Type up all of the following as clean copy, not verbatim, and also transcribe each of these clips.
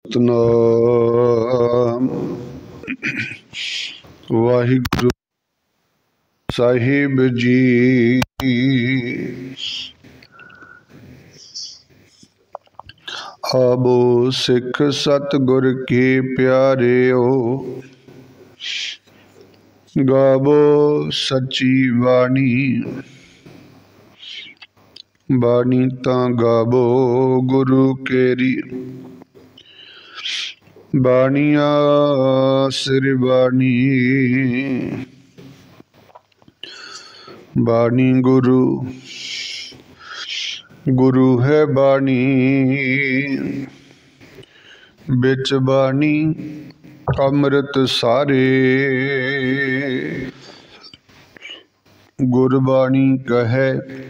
सतनाम वाहिगुरु साहिब जी। आबो सिख सतगुर के प्यारे हो, गावो सच्ची बाणी। बाणी तां गावो गुरु केरी, बाणिया सिर बाणी। बाणी गुरु, गुरु है बाणी, बिच बाणी अमृत सारे। गुरबाणी कहे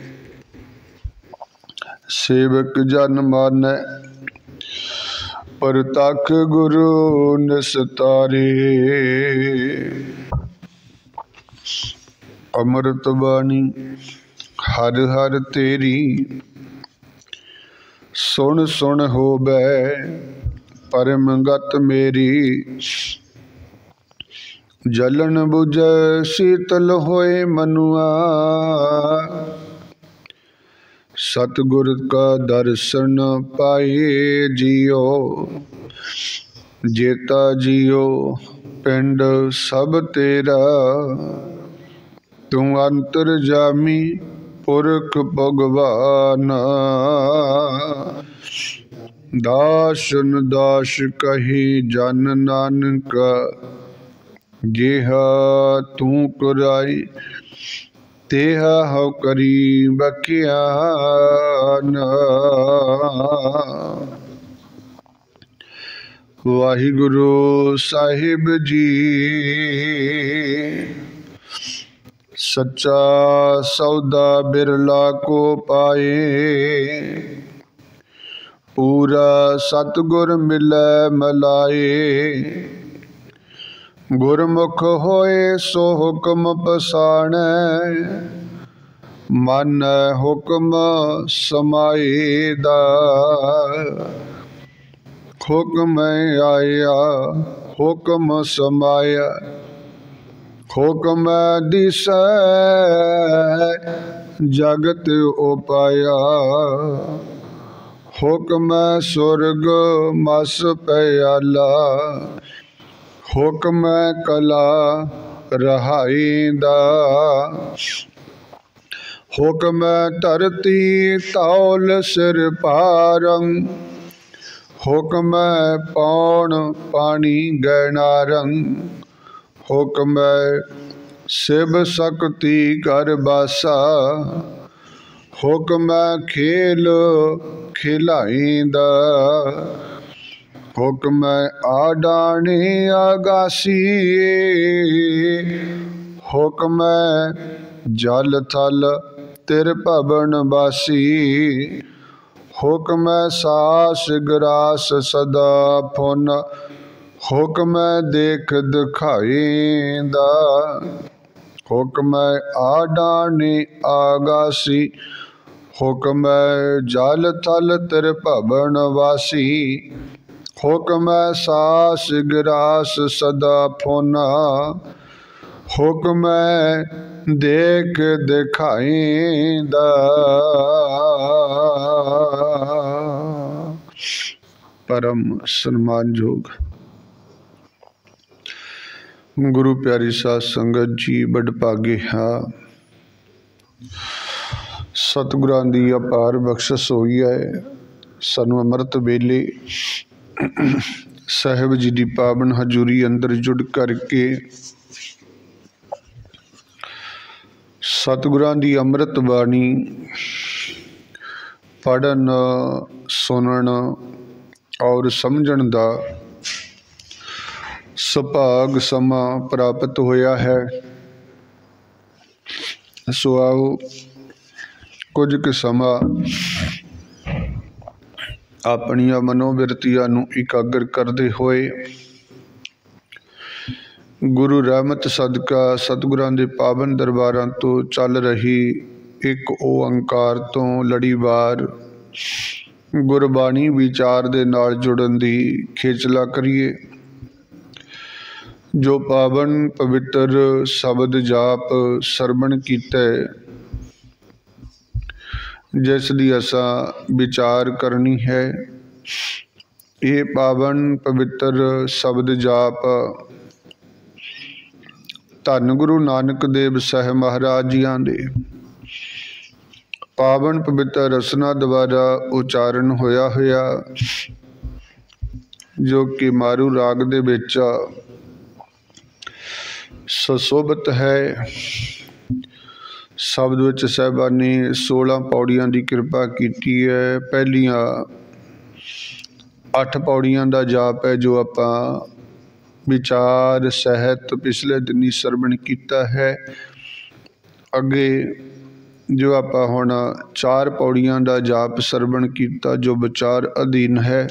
सेवक जन मानै, परतख गुरु निस्तारे। अमृत बाणी हर हर तेरी, सुन सुन होबै परम गत मेरी। जलन बुझै शीतल होए मनुआ, सतगुर का दर्शन पाए जियो। जेता जियो पिंड सब तेरा, तू अंतर जामी पुरख भगवान। दासन दास कही जन नानक, जेहा तू कुराई तेहा हौ करी बख्यान। वाहिगुरु साहिब जी सच्चा सौदा बिरला को पाए। पूरा सतगुर मिलै मलाए, गुरमुख होए सो हुक्म पसाणै। मन हुक्म समाए दा, हुक्म आया हुक्म समाया। हुक्म दिसै जगत उपाया, हुक्म सुरग मस प्याला। हुक्म कला रहाई दा, हुक्म धरती तौल सिर पारं। हुक्म पौन पानी गैनारं, हुक्म शिव शक्ति कर बासा। हुक्म खेल खिलाइंदा, हुक्म आडाने आगासी। हुक्म जल थल तिर भवन बासी। हुक्म सास ग्रास सदा फुन, हुक्म देख दिखाइंदा। हुक्म आडाने आगासी, हुक्म जल थल तिर भवन वासी। हुक्म सास ग्रास सदा फुना, हुक्म देख दिखाइंदा। परम सन्मानयोग गुरु प्यारी साध संगत जी बड़ भागे हाँ। सतगुरां दी अपार बख्शिश होई है। सानू अमृत वेले साहिब जी की पावन हजूरी अंदर जुड़ करके सतगुरां दी अमृत बाणी पढ़न सुनन और समझण दा सुभाग समा प्राप्त होया है। सो आओ कुछ क समा अपनिया मनोबिरतियां नू इकागर करते हुए गुरु रहमत सदका सतगुरां दे पावन दरबारां तो चल रही एक ओंकार तो लड़ीवार गुरबाणी विचार दे नाल जुड़न दी खेचला करिए। जो पावन पवित्र शब्द जाप सरवण कीता जिस दी असा विचार करनी है, ये पावन पवित्र शब्द जाप धन गुरु नानक देव साहिब महाराज जियां दे पावन पवित्र रसना द्वारा उचारण होया होया, जो कि मारू राग दे विच सुशोभित है। शब्द विच साहिबान ने 16 पौड़ियां की कृपा की है। पहलियां 8 पौड़ियां का जाप है जो आपां विचार सहित पिछले दिनी सरवण किया है। अगे जो आपां हुण 4 पौड़ियां का जाप सरवण किया जो विचार अधीन है।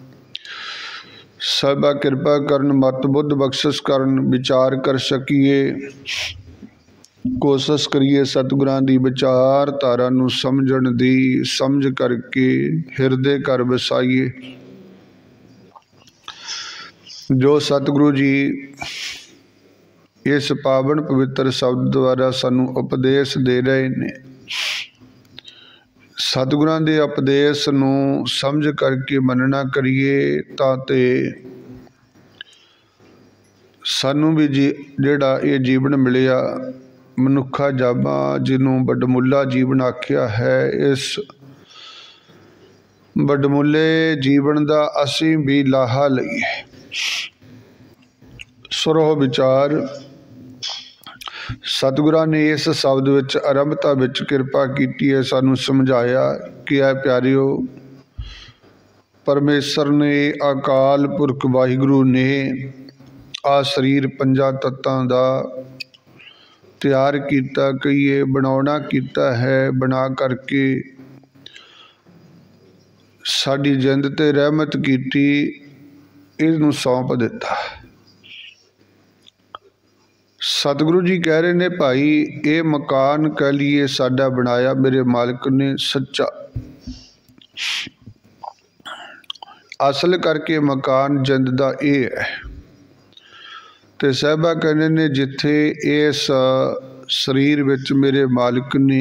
साहिबा कृपा करन, मत बुद्ध बख्शिश करन, विचार कर सकीए, कोशिश करिए सतगुरां दी विचार धारा नूं समझण दी, समझ करके हिरदे कर वसाइए। जो सतगुरु जी इस पावन पवित्र शब्द द्वारा सानू उपदेश दे रहे ने, सतगुरां दे उपदेश नूं समझ करके मनना करिए ताते सानू भी जिहड़ा ये जीवन मिलिया मनुखा जाबा जिन्हों वडमुला जीवन आख्या है, इस वडमुले जीवन का असीं भी लाहा लईए। सुरो विचार सतगुरां ने इस शब्द विच आरंभता विच कृपा की है, सानू समझाया कि है प्यारिओ, परमेश्वर ने अकाल पुरख वाहिगुरु ने आ शरीर 5 तत्तां दा तैयार किया, कईए बनाउणा किया है, बना करके साडी जिंद ते रहमत की, इनू सौंप दिता। सतगुरु जी कह रहे ने भाई ये मकान कह लीए साडा बनाया मेरे मालिक ने सच्चा, असल करके मकान जिंद दा ये है। ते साहिबा कहने ने जिथे इस शरीर विच मेरे मालिक ने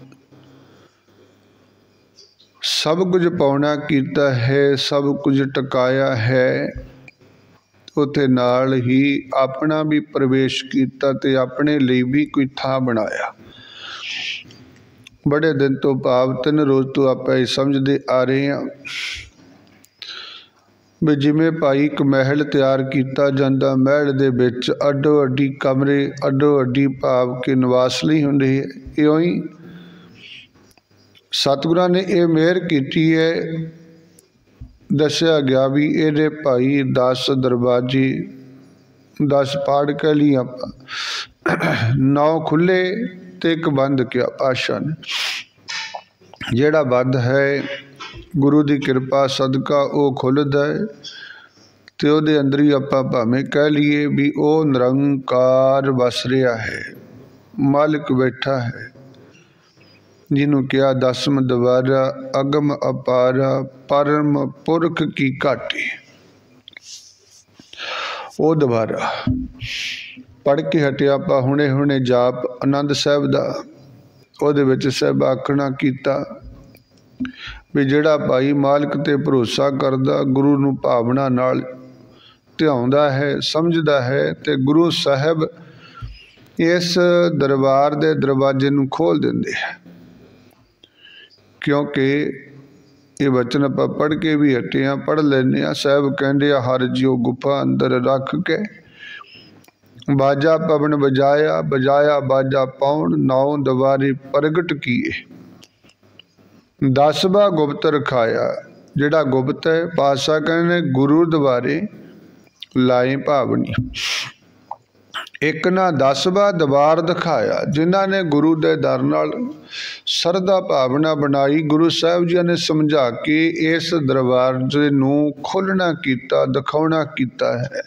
सब कुछ पाउणा कीता है, सब कुछ टकाया है, उत्थे नाल ही अपना भी प्रवेश किया ते अपने लिए भी कोई थां बनाया। बड़े दिन तो भाव 3 रोज तो आप समझते आ रहे हैं भी जिमें भाई एक महल तैयार किया जाता, महल दे विच अड्डो अड्डी कमरे अड्डो अड्डी भाव के निवास नहीं होंदे, इउं ही सतगुरां ने यह मेहर की है। दसिया गया भी ये भाई 10 दरवाजे 10 पाड़ कह ली आप, 9 खुले ते 1 बंद किया पातशाह ने। जिहड़ा बंद है गुरु की कृपा सदका वो खुलदा है ते उहदे अंदर ही आपां भावें कह लीए भी वो निरंकार वस रहा है, मालिक बैठा है, जिन्हों क्या 10वां दरवाजा अगम अपारा परम पुरख की घाटी। वो दरबारा पढ़ के हटिया पा हुणे हुणे जाप आनंद साहिब दा, उहदे विच साहिब आखना कीता भी जिहड़ा भाई मालिक ते भरोसा करदा, गुरु नूं भावना नाल ध्याउंदा है, समझदा है, ते गुरु साहिब इस दरबार दे दरवाजे नूं खोल दिंदे है। क्योंकि ये वचन आप पढ़ के भी हटे हाँ, पढ़ लें। साहब कहते हर जियो गुफा अंदर रख के बाजा पवन बजाया, बजाया बाजा पाउन, 9 दवारे प्रगट किए, 10वां गुप्त रखाया। जिहड़ा गुप्त है पातशाह कहने गुरु दवारे लाए भावनी, एक ना 10वां दवार दिखाया। जिन्हों ने गुरु के दर नाल सरदा भावना बनाई, गुरु साहब जी ने समझा के इस दरवाजे नूं खोलना किया, दिखाउणा किया है।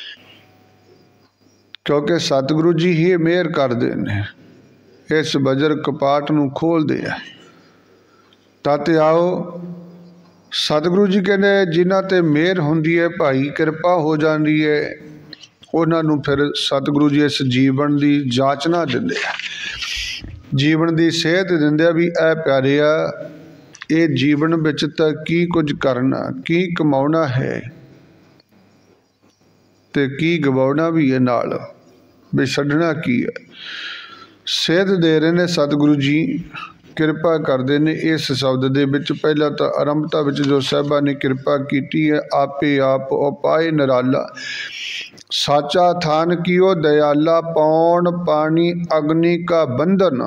क्योंकि सतगुरु जी ही मेहर करते हैं, इस बजर कपाट नूं खोलते हैं। ताते आओ सतगुरु जी कहते जिन्हां ते मेहर हुंदी है भाई, कृपा हो जाती है, उन्होंने फिर सतगुरु जी इस जीवन की जांचना दिंदे आ, जीवन की सेहत दिंदे भी ऐ प्यारिया ये जीवन विच तां की कुछ करना, की कमाउणा है ते की गवाउणा भी है, नाल भी छड्डना की है। सेहत दे रहे ने सतगुरु जी, किरपा करते हैं। इस शब्द दे विच पहला तो आरंभता विच जो साहिबा ने किरपा की है, आपे आप उपाय निराला, साचा थान कियो दयाला, पौन पानी अग्नि का बंधन,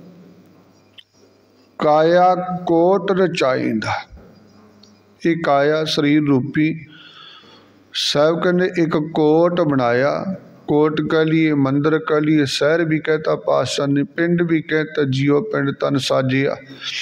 काया कोट रचाइंदा। ये काया शरीर रूपी साहब कहने एक कोट बनाया, कोट कह लिए, मंदिर कह लिए, शहर भी कहता पातशाह ने, पिंड भी कहता जियो पिंड तन साजिया,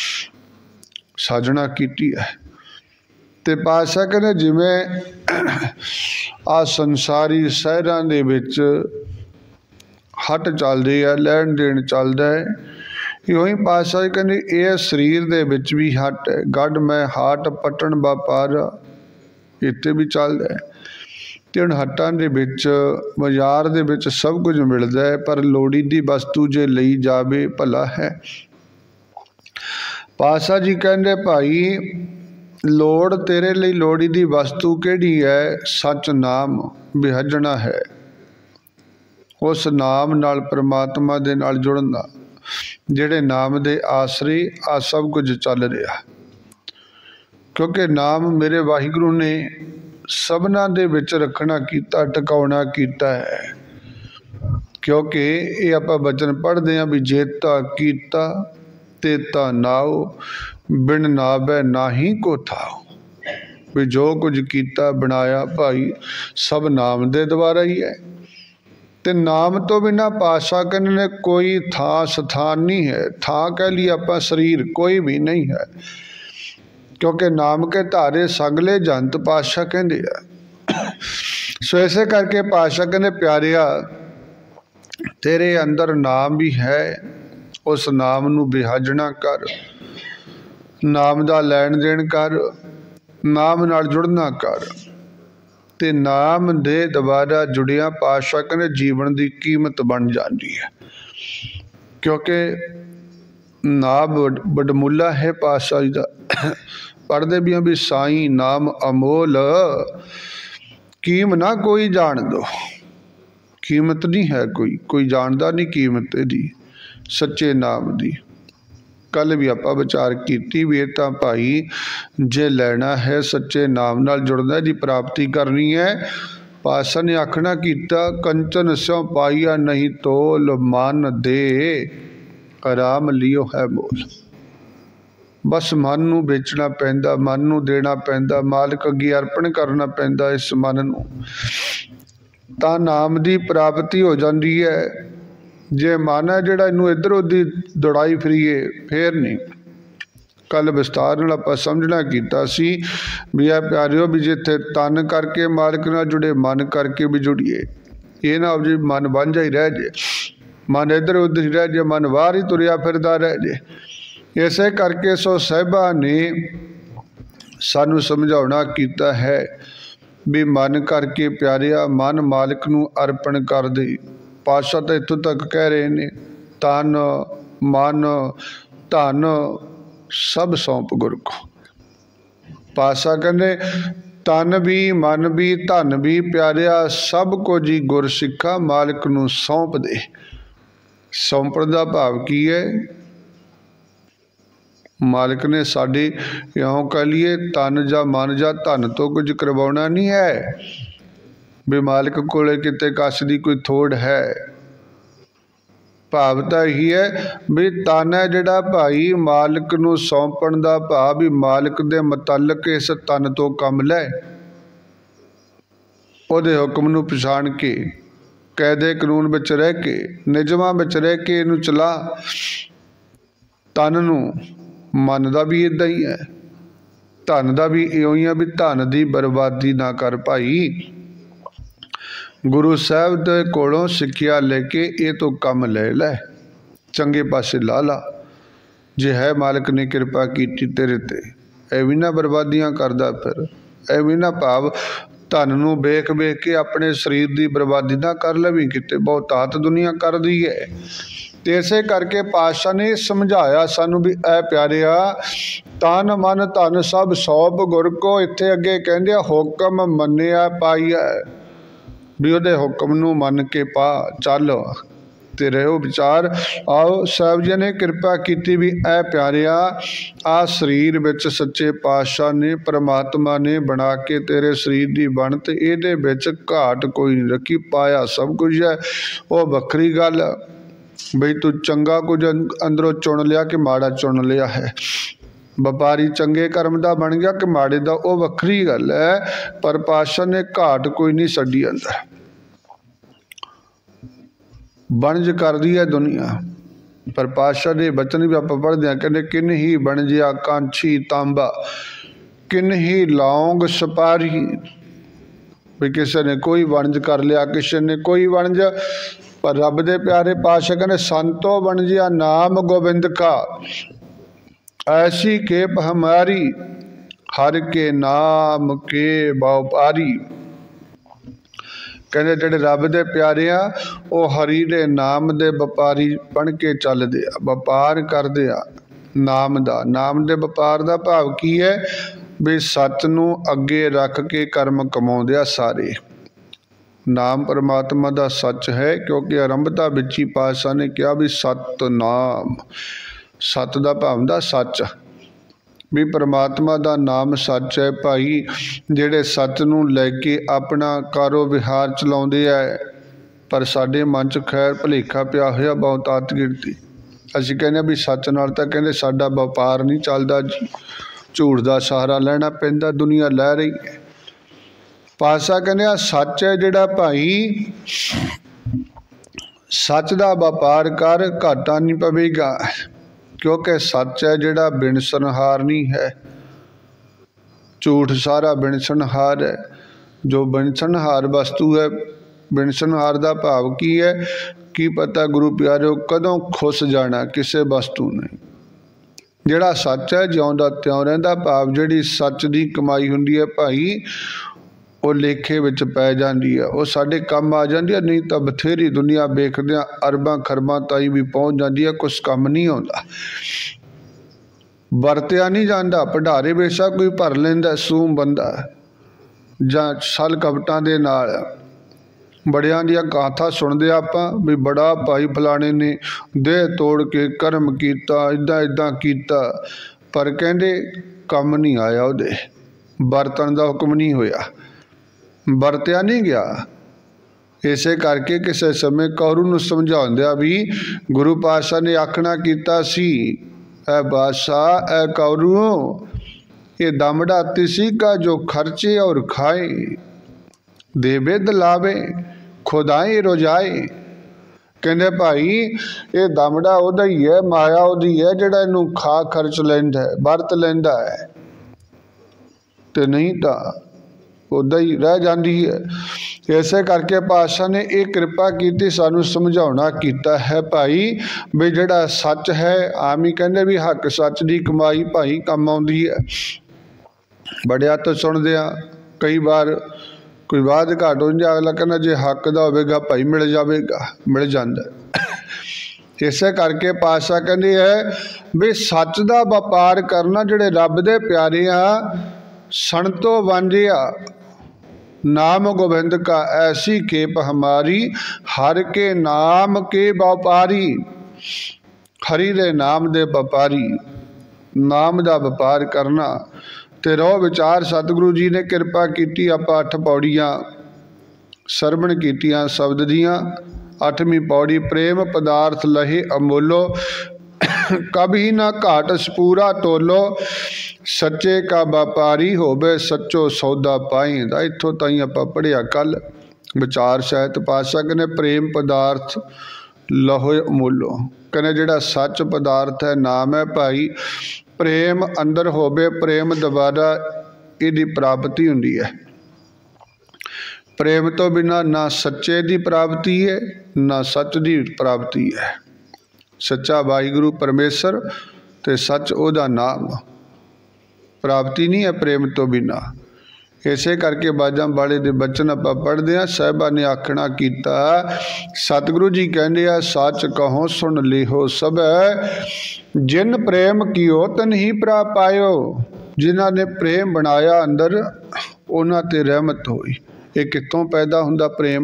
साजना कीती है। ते पातशाह कहने जिमें आ संसारी शहरां दे विच हट चलदे आ, लैन देन चलदा है, इहो ही पातशाह कहने ये शरीर दे विच भी हट है। गढ़ मैं हाट पटन व्यापार इत्थे भी चलदा है, ते हुण हट्टां दे विच बाजार दे विच सब कुछ मिलदा है, पर लोड़ींदी वस्तु जे लई जावे भला है। पातशाह जी कहंदे भाई लोड़ तेरे लिए लोड़ींदी वस्तु किहड़ी है? सच नाम बिहजना है, उस नाम नाल परमात्मा दे नाल जुड़ना, जिहड़े नाम दे आसरे आ सब कुछ चल रहा, क्योंकि नाम मेरे वाहिगुरु ने सबना दे विच रखना कीता, टिकाउणा कीता है। क्योंकि ये आपां बचन पढ़ते हैं भी जेता कीता तेता नाओ, बिन नावै नाही को थाओ, भी जो कुछ कीता बनाया भाई सब नाम दे द्वारा ही है। ते नाम तो बिना पातशाह कहने ने कोई थां स्थान नहीं है। थां कह लिया आपां शरीर कोई भी नहीं है, क्योंकि नाम के धारे सगले जंत पातशाह कहते हैं। सो ऐसे करके पातशाह कहते प्यारिया तेरे अंदर नाम भी है, उस नाम नू बिहाजना कर, नाम दा लैन देन कर, नाम नाल जुड़ना कर, ते नाम दे द्वारा जुड़िया पातशाह कहते जीवन की कीमत बन जाती है। क्योंकि नाम बड़मुला है पातशाह जी का। पढ़ते भी हैं भी साईं नाम अमोल, कीम ना कोई जान दो, कीमत नहीं है कोई जानता नहीं कीमत दी सच्चे नाम दी। कल भी आप विचार की भी तो भाई जे लैना है सच्चे नाम नाल जुड़ना जी प्राप्ति करनी है। पातशाह ने आखना कीता कंचन स्यों पाइया नहीं तोल, मन दे आराम लियो है मोल। बस मन नू बेचना पैंदा, मन नू देना पैंदा, मालिक अगे अर्पण करना पैंदा इस मन नू, तां नाम दी प्राप्ति हो जाती है। जे मन है जिहड़ा इनू इधर उधर दौड़ाई फिरीए फिर नहीं। कल विस्तार नाल आपां समझना कीता सी भी आ प्यारिओ भी जिथे तन करके मालिक नाल जुड़े, मन करके भी जुड़िए। ये ना हो जी मन वांझा ही रह जे, मन इधर उधर ही रह जे, मन बाहर ही तुरिया फिरदा रह जे। इसे करके सो साहिबा ने सानू समझाउणा कीता है भी मन करके प्यारिया मन मालिक नू अर्पण कर दे। पातशाह तो इत्थों तक कह रहे ने तन मन धन सब सौंप गुर को। पातशाह कहते तन भी मन भी धन भी प्यारिया सब को जी गुर सिखा मालिक नू सौंप दे। सौंपण दा भाव की है? मालिक ने साड़ी यों कह लिए तन जा मन जा धन तो कुछ करवाना नहीं है भी मालिक कोले किते कस दी कोई थोड़ है। भाव तो यही है भी तन है जिहड़ा भाई मालिक नू सौंपण दा भाव भी मालिक दे मुतलक इस तन तो कम लै, उहदे हुक्म नू पछाण के कैदे कानून विच रह के निजमां विच रह के इनू चला। तन नू मन का भी इदा ही है, धन का भी इं ही है भी धन की बर्बादी ना कर भाई। गुरु साहब के कोलों सिक्ख्या लेके ये तो कम ले लै, चंगे पासे ला ला। जे है मालिक ने कृपा की तेरे ते ਇਹ ਵੀ ਨਾ ਬਰਬਾਦੀਆਂ करदा, फिर ਇਹ ਵੀ ना भाव धन नूं वेख वेख के अपने शरीर की बर्बादी ना कर लवी किते, बहुतात दुनिया कर दी है। तो इसे करके पातशाह ने समझाया सानू भी ऐ प्यारिया, तन मन धन सब सौंप गुर को। इत्थे अगे कहंदे हुक्म मन्निया पाईया, भी उहदे हुक्म नूं मन के पा चल ते रहो विचार। आओ साहब जी ने कृपा की भी ऐ प्यारिया, आ शरीर विच सच्चे पातशाह ने परमात्मा ने बना के तेरे शरीर की बनत इहदे विच घाट कोई नहीं रखी, पाया सब कुछ है। वो वखरी गल बई तू चंगा कुछ अंदरों चुन लिया कि माड़ा चुन लिया है, व्यापारी चंगे कर्म का बन गया कि माड़े का, वो वखरी गल है। पर पातशाह ने घाट कोई नहीं छड्डी अंदर, बनज कर दी है दुनिया। पर पातशाह के बचन भी आप पढ़ते हैं, कहते किन ही बनजिया कांछी तांबा, किन ही लौंग सपारी। भी किसी ने कोई वणज कर लिया, किसी ने कोई वणज। पर रब दे प्यारे पातशाह कहते संतो बनजिया नाम गोबिंद का, ऐसी केप हमारी हर के नाम के व्यापारी। कहते जेडे रब दे प्यारे आ वो हरि दे नाम दे व्यापारी बन के चलदे आ, व्यापार करदे आ नाम दा। नाम दे व्यापार दा भाव की है, भी सच नूं अगे रख के कर्म कमाउंदे आ सारे। नाम परमात्मा दा सच है, क्योंकि आरंभता विच ही पातशाह ने कहा भी सतनाम, सत दा भाव हुंदा सच, भी परमात्मा दा नाम सच है भाई। जेड़े सच नूं लैके अपना कारो विहार चलाउंदे है, पर साडे मन च खैर भुलेखा पिया होया बहुतात गिनती। असीं कहने भी सच नाल तां कहंदे साडा व्यापार नहीं चलदा जी, झूठ दा सहारा लैना पैंदा, दुनिया लै रही है। पातशाह कहंदे आ सच है जिहड़ा भाई, सच दा व्यापार कर घाटा नहीं पवेगा, क्योंकि सच है जिहड़ा बिनसनहार नहीं है। झूठ सारा बिनसनहार है। जो बिनसनहार वस्तु है, बिनसनहार दा भाव की है, की पता गुरु प्यारे कदों खुस जाना किसी वस्तु ने। जिहड़ा सच है जिउंदा त्यों रहिंदा, भाव जिहड़ी सच दी कमाई हुंदी है भाई, वो लेखे विच पै जाती है, वो साडे काम आ जाती है। नहीं तो बथेरी दुनिया वेखदे अरबां खरबां ताई भी पहुँच जाती है, कुछ काम नहीं आउंदा, वरतिया नहीं जाता। भंडारे बेशक कोई भर लैंदा सूम बंदा, जां सल कपटां दे नाल बड़ियां दियां गाथां सुणदे आपां भी बड़ा भाई फलाणे ने देह तोड़ के कर्म कीता, इदां इदां कीता, पर कहंदे कम नहीं आया, उहदे वरतन दा हुक्म नहीं होया, वरत्या नहीं गया। इसे करके किसी समय कौरू नूं समझाउंदिया भी गुरु पातशाह ने आखना कीता सी, ऐ बादशाह ऐ कौरू, ये दमड़ा तिसी का जो खर्चे और खाए, देवे दिलावे खुदाए रोजाए। कहंदे भाई ये दमड़ा उहदा ही है, माया उहदी है, जिहड़ा इहनूं खा खर्च लैंदा है, वरत लैंदा है, ते नहीं तां उदा ही रह जाती है। इसे करके पातशाह ने एक कृपा की सानू समझाउणा कीता है भाई, भी जिहड़ा सच है, आम ही कहंदे भी हक सच की कमाई भाई कम आउंदी है। बड़िया तो सुनदे आ कई बार कोई वाद घाट हो जाए, अगला कहना जे हक दा होवेगा भाई मिल जाएगा, मिल जाता। इसे करके पातशाह कहंदे है भी सच दा व्यापार करना, जिहड़े रब दे प्यारे आ सणतो वांझिया नाम गोबिंद का, ऐसी केप हमारी हर के नाम के व्यापारी। हरि दे नाम दे व्यापारी, नाम दा व्यापार करना। ते रो विचार सतगुरु जी ने कृपा की, आप 8 पौड़ियाँ सरवण कीतियां शब्द दियां। 8वीं पौड़ी प्रेम पदार्थ लहे अमोलो, कभी ना घाट सपूरा तोलो, सच्चे का व्यापारी होवे सच्चो सौदा पाइंदा। इत्थों ताईं आपां पढ़िया कल विचार सहित। पातशाह कहने प्रेम पदार्थ लहो अमोलो, कहने जिहड़ा सच पदार्थ है नाम है भाई, प्रेम अंदर होवे, प्रेम दोबारा इहदी प्राप्ति हुंदी है। प्रेम तो बिना ना सच्चे दी प्राप्ति है, ना सच दी प्राप्ति है। सच्चा वाहिगुरू परमेश्वर ते सच ओदा नाम। प्राप्ति नहीं है प्रेम तो बिना। इसे करके बाजा वाले दे बचन आपां पढ़दे हां। साहिबा ने आखना कीता, सतगुरु जी कहंदे आ, सच कहो सुन लिहो सब, जिन प्रेम कियो तन ही प्राप पायो। जिन्हां ने प्रेम बनाया अंदर, उन्हां ते रहमत होई। ये कित्थों पैदा हुंदा प्रेम?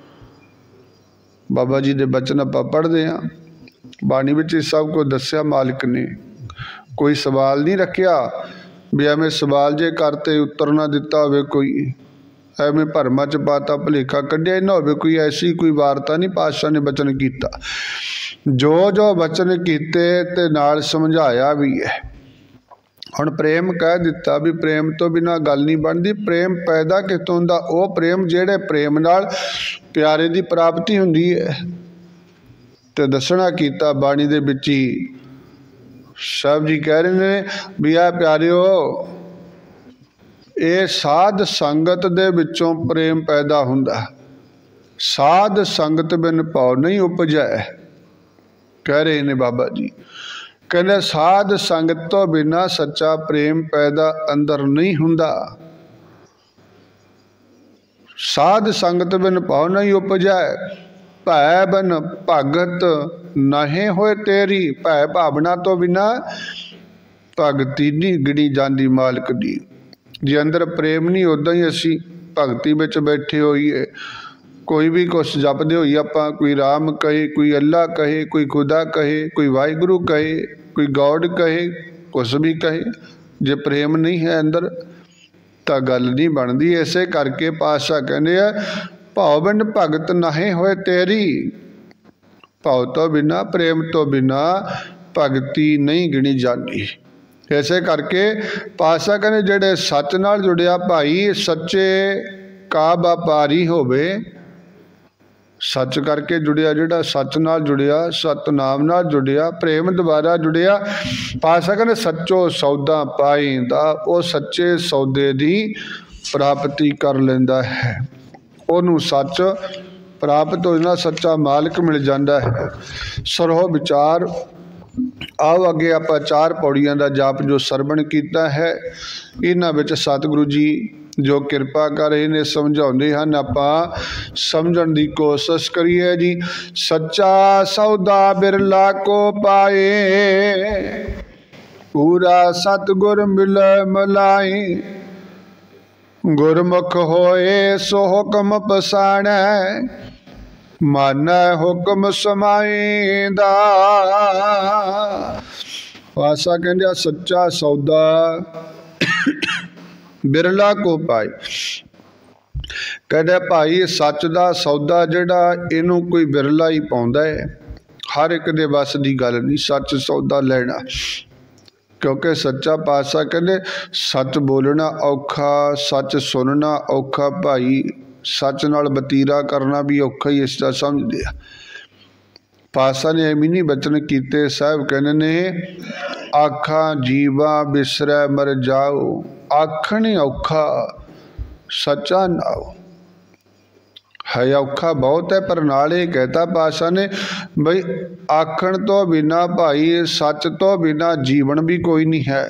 बाबा जी दे बचन आपां पढ़दे हां, बाणी विच सब कुछ दस्सिया मालिक ने। कोई सवाल नहीं रखिया भी एवें सवाल जे करते उत्तर ना दिता होवे, कोई एवें भरमा च पाता भुलेखा कढ़िया ना होवे, कोई ऐसी कोई वार्ता नहीं पातशाह ने बचन कीता। जो जो बचन कीते ते नाल समझाया भी है। हुण प्रेम कह दिता भी प्रेम तो बिना गल नहीं बनती। प्रेम पैदा कितों हुंदा? वो प्रेम जिहड़े प्रेम नाल प्यारे दी प्राप्ति हुंदी है। ते दसना कीता बाणी दे विच ही साहब जी कह रहे ने भी आ प्यारिओ, ये साध संगत दे विचों प्रेम पैदा हुंदा। साध संगत बिन भाव नहीं उपजै, कह रहे ने बाबा जी। कहने साध संगत तो बिना सच्चा प्रेम पैदा अंदर नहीं हुंदा। साध संगत बिन भाव नहीं उपजै, भै बन भगत नहे होए तेरी। भै भावना तो बिना भगती नहीं गिणी जाती मालिक दी। जे अंदर प्रेम नहीं, उदा ही असी भगती विच बैठे होइए, कोई भी कुछ जपदे होइए आपां, कोई राम कहे, कोई अल्लाह कहे, कोई खुदा कहे, कोई वाहिगुरु कहे, कोई गॉड कहे, कुछ भी कहे, जे प्रेम नहीं है अंदर तो गल नहीं बनती। इसे करके पातशाह कहते हैं, भाव बिन भगत नहे होए तेरी। भाव तो बिना प्रेम तो बिना भगती नहीं गिणी जाती। इसे करके पातशाह कहने जेड़े सच नाल जुड़िया भाई, सच्चे का व्यापारी होवे। सच करके जुड़िया, जिहड़ा सच नाल जुड़िया, सतनाम नाल जुड़िया, प्रेम द्वारा जुड़िया, पातशाह कहने सच्चो सौदा पाईंदा। वो सच्चे सौदे दी प्राप्ति कर लेंदा है। ਉਹਨੂੰ सच प्राप्त हो जाना, सच्चा मालिक मिल जाता है। सरहो विचार आओ अगे आप 4 पौड़ियां का जाप जो सरवण किया है, इन्हां विच सतगुरु जी जो किरपा कर रहे ने समझाते हैं, आप समझण की कोशिश करिए जी। सच्चा सौदा बिरला को पाए, पूरा सतगुर मिले मिलाए। गुरमुख होए सो हुक्म पसाणै, मानै हुक्म समाइंदा। पातशाह कहंदे सच्चा सौदा बिरला को पाए। कहंदे भाई सच दा सौदा जिहड़ा इनू कोई बिरला ही पाउंदा है। हर एक दे बस दी गल नहीं सच सौदा लेना, क्योंकि सच्चा पातशाह कहते सच बोलना औखा, सच सुनना औखा भाई, सच नाल बतीरा करना भी औखा ही इसका समझदे आ। पातशाह ने एवं नहीं बचन कीते। साहब कहने ने आखा जीवा बिसरै मर जाओ। आखण ही औखा, सच्चा नाओ है औखा बहुत है। पर नाले कहता पातशाह ने बई आखण तो बिना भाई, सच तो बिना जीवन भी कोई नहीं है।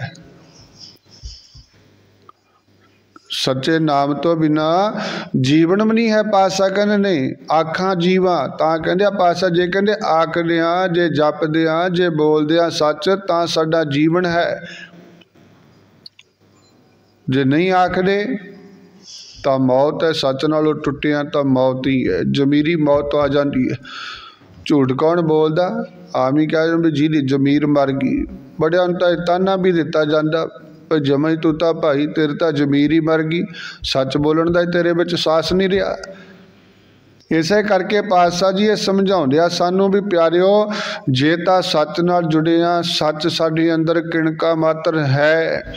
सच्चे नाम तो बिना जीवन भी नहीं है। पातशाह कहने नहीं आखा जीवा, तां कहंदे पातशाह जे कहंदे आखदे आ, जे जपदे आ, जे बोलदे आ सच तां साडा जीवन है। जे नहीं आखदे तो मौत है। सच नालों टुटिया तो मौत ही है, जमीरी मौत आ जाती है। झूठ कौन बोलता? आम ही कह भी जी जमीर मर गई। बड़िया तो ताना भी दिता जाता पर जमा तू तो भाई तेरे तो जमीर ही मर गई, सच बोलन का तेरे विच साहस नहीं रहा। इसे करके पातशाह जी ये समझाउंदे आ सानू भी प्यारिओ, जे तां सच नाल जुड़े आ, सच साडे अंदर किणका मात्र है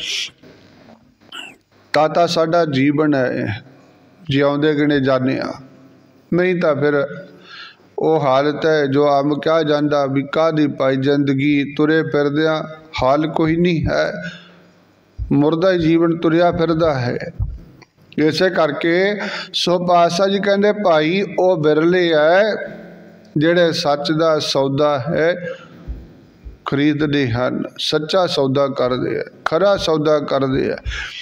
ताता साडा जीवन है, जिउंदे गिने जाने आ। नहीं तो फिर वो हालत है जो आम कहा जाता भी कादी पाई जिंदगी, तुरे फिरदिया हाल कोई नहीं है, मुर्दा ही जीवन तुरिया फिरदा है। इसे करके सो पातशाह जी कहते भाई वो बिरले है जेड़े सच दा सौदा है खरीदते हैं, सच्चा सौदा करते हैं, खरा सौदा करते हैं।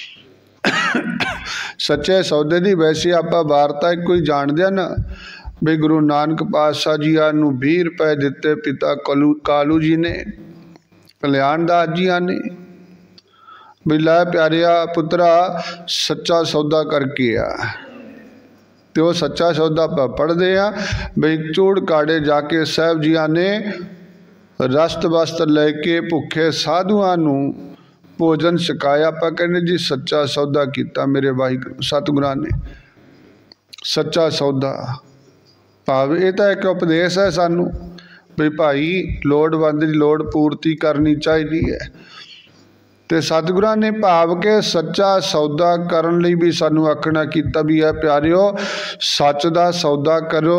सच्चे सौदे की वैसे आप वारता कोई जानते हैं ना भी गुरु नानक पातशाह जी नूं 20 रुपए दिते पिता कालू जी ने, कल्याण दास जी ने भी लै प्यारिया पुत्रा सच्चा सौदा करके आ। तो सच्चा सौदा पढ़ते हैं बई चूड़ काड़े जाके साहब जी ने रस्त वस्त लैके भुखे साधुआं नूं भोजन छकाया। आप कहने जी सच्चा सौदा किया मेरे वाहिगुरू सतगुरां ने, सच्चा सौदा भाव ये तो एक उपदेश है सानू भी भाई लोड़वंद की लोड़ पूर्ति करनी चाहिए है। तो सतगुरां ने भाव के सच्चा सौदा करन लई भी सानू आखना कीता भी है प्यारिओ सच दा सौदा करो।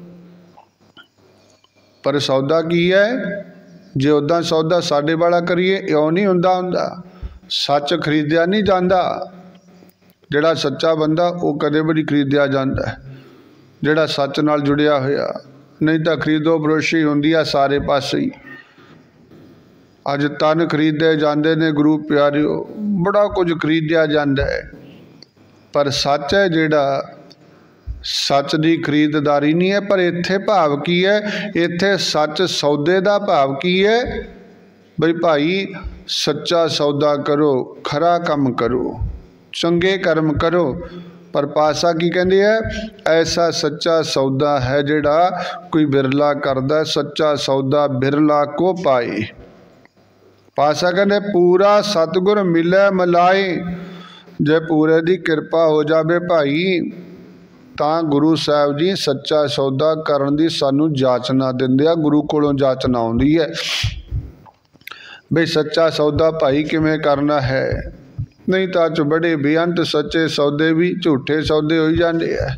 पर सौदा की है जे उदा सौदा साडे वाला करिए इउं नहीं हुंदा सच खरीदिया नहीं जाता। जिहड़ा सच्चा बंदा वो कदे भी नहीं खरीदिया जाता है, जिहड़ा सच नाल जुड़िया होया। नहीं तो खरीदो बरोशी हुंदी आ सारे पासे ही। अज तन खरीदे जाते ने गुरु प्यारिओ, बड़ा कुछ खरीदिया जाता है, पर सच है जिहड़ा सच की खरीददारी नहीं है। पर इत्थे भाव की है, इत्थे सच सौदे का भाव की है बई भाई सच्चा सौदा करो, खरा काम करो, चंगे कर्म करो। पर पासा की कहते हैं ऐसा सच्चा सौदा है जिहड़ा कोई बिरला करदा, सच्चा सौदा बिरला को पाए। पासा कहते पूरा सतगुर मिले मिलाए, जे पूरे की कृपा हो जाए भाई तां गुरु साहब जी सच्चा सौदा करन दी सानू जाचना दिंदे आ। गुरु कोलों जाचना आउंदी है बई सच्चा सौदा भाई किवें करना है। नहीं तो अच बड़े बेअंत सच्चे सौदे भी झूठे सौदे हो जाते हैं।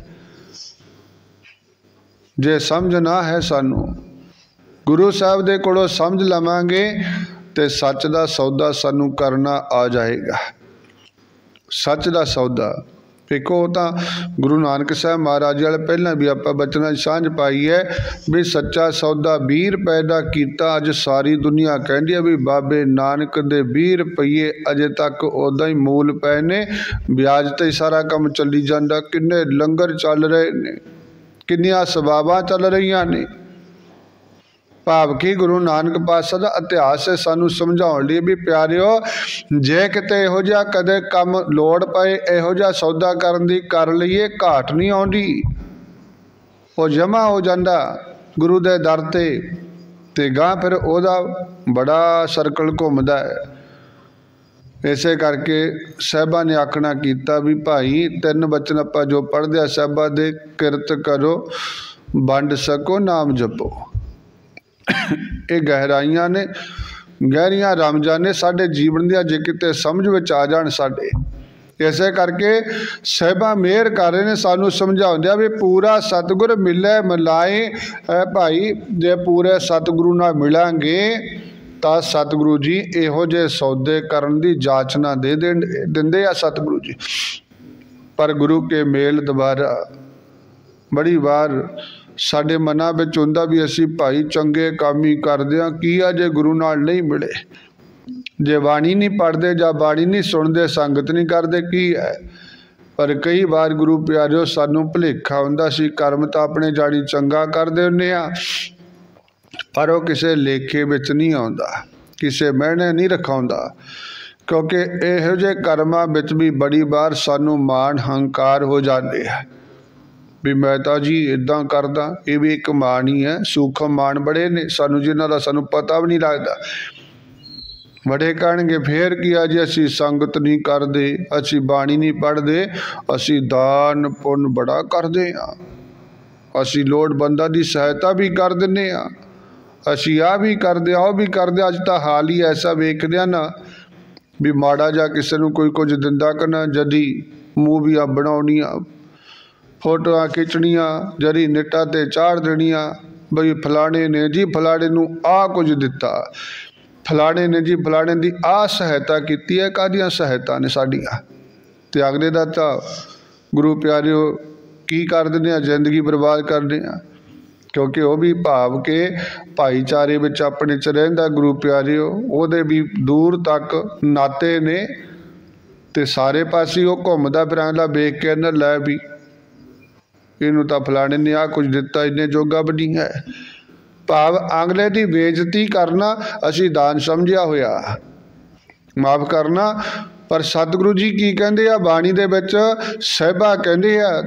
जे समझ ना है सानू गुरु साहब दे कोलों समझ लवांगे तो सच का सौदा सानू करना आ जाएगा। सच का सौदा देखो तो गुरु नानक साहब महाराज वाले पहला भी आप बचना सांझ पाई है भी सच्चा सौदा 20 रुपए का किया। अज सारी दुनिया कहती है भी बाबे नानक दे 20 रुपये अजे तक उदा ही मूल पे ने, ब्याज ते सारा काम चली जाता। किन्ने लंगर चल रहे ने, किन्नियां सवावां चल रही ने। भाव की गुरु नानक पातशाह का इतिहास है सानू समझाउण लई भी प्यारिओ जे किते इहो जिहा कदे कम लोड़ पए इहो जिहा सौदा करन दी कर लईए, घाट नहीं आउंदी, वो जमा हो जांदा गुरु दे दर ते गां फिर ओदा बड़ा सर्कल घुमदा है। इसे करके साहिबां ने आखना कीता भी भाई 3 बचन आपां जो पढ़दे आ साहिबां दे, किरत करो वंड सको नाम जपो। ये गहराइयां ने, गहरियां रमजां ने साडे जीवन दियां जे किते समझ विच आ जाण साडे। इसे करके साहिबां मेहर कर रहे ने सानू समझाउंदे भी पूरा सतगुर मिले मिलाए। भाई जे पूरे सतगुरु नाल मिलांगे तो सतगुरु जी इहो जे सौदे करन दी जाचना दे दिंदे आ सतगुरु जी। पर गुरु के मेल दोबारा बड़ी बार साडे मनां विच हुंदा भी असी भाई चंगे काम ही करदे हां, की आ जे गुरु नाल नहीं मिले, जे बाणी नहीं पढ़ते जा बाणी नहीं सुनते, संगत नहीं करते की है। पर कई बार गुरु प्यारिओ सानू भुलेखा हुंदा सी कर्म तो अपने जाड़ी चंगा करदे हुंदे आ, पर वो किसी लेखे विच नहीं आउंदा, किसी महने नहीं रखाउंदा। क्योंकि इहो जे कर्मां विच भी बड़ी बार सानू मान हंकार हो जाते हैं भी मैं तो जी इदा करदा। ये भी एक मान ही है, सूखम मान बड़े ने सानू जिन्हां दा सानू पता भी नहीं लगता। बड़े कहणगे फिर की आ जी असी संगत नहीं करते, असी बाणी नहीं पढ़ते, असी दान पुण्य बड़ा करते हाँ, असी लोड़वंदां दी सहायता भी कर दिंदे हाँ, असी आ भी करते आ भी करते। अज तो हाल ही ऐसा वेखदे ना भी माड़ा जा किसी नूं कोई कुछ दिंदा करना, जदी मूवियां बनाउणियां, फोटोआं खिंचणियां, जरी निटा ते चाड़ देणियां बई फलाणे ने जी फलाणे नूं आ कुछ दिता, फलाणे ने जी फलाणे दी आ सहायता की है। काहदियां सहायता ने साडियां ते अगले दा तां गुरु प्यारिओ की कर दिंदे आ, जिंदगी बर्बाद करदे आ। क्योंकि वह भी भाव के भाईचारे विच अपने च रहिंदा गुरु प्यारिओ, उहदे भी दूर तक नाते ने ते सारे पासे वो घूमदा फिरदा वेख के न लै भी इनू तो फलाने ने आ कुछ दिता, इन्ने जोगा भी नहीं है। भाव अगले की बेइज्जती करना असी दान समझिया होया, माफ करना। पर सतगुरु जी की कहते आ बाणी दे विच सहबा कहते आ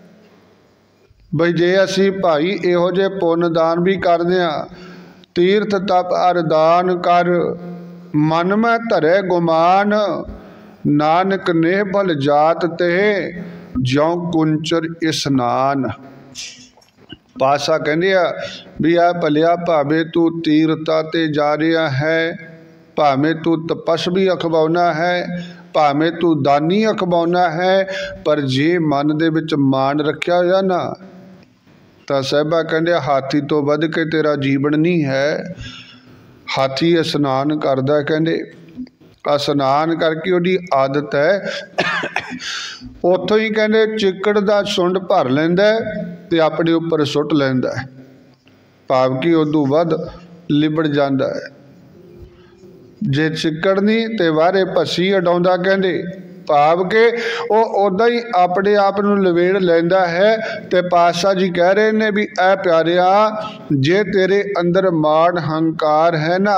बई जे असी भाई इहो जे पुन दान भी करदे आ, तीर्थ तप अरदान कर मन में धरे गुमान, नानक नेह भल जात ते ज्यों कुंचर इस्नान। पासा कहते आ भी आ भलिया भावे तू तीरथा ते जा रहा है, भावें तू तपस्वी अखवाउना है, भावें तू दानी अखवाउना है, पर जे मन दे विच मान रखिया होया ना तो साहिबा कहते हाथी तो वध के तेरा जीवन नहीं है। हाथी स्नान करदा, कहते स्नान करके उहदी आदत है उतों ही कहते चिकड़ दा सुंड भर लैंदा ते अपने उपर सुट लैंदा, भाव कि उदों वध लिबड़ जांदा है। जे चिकड़ नहीं तो वारे पसी अडाउंदा, कहते भाव के वो उदा ही अपने आप नूं लवेड़ लैंदा है। ते पातशाह जी कह रहे ने भी ऐ प्यारिया जे तेरे अंदर मान हंकार है ना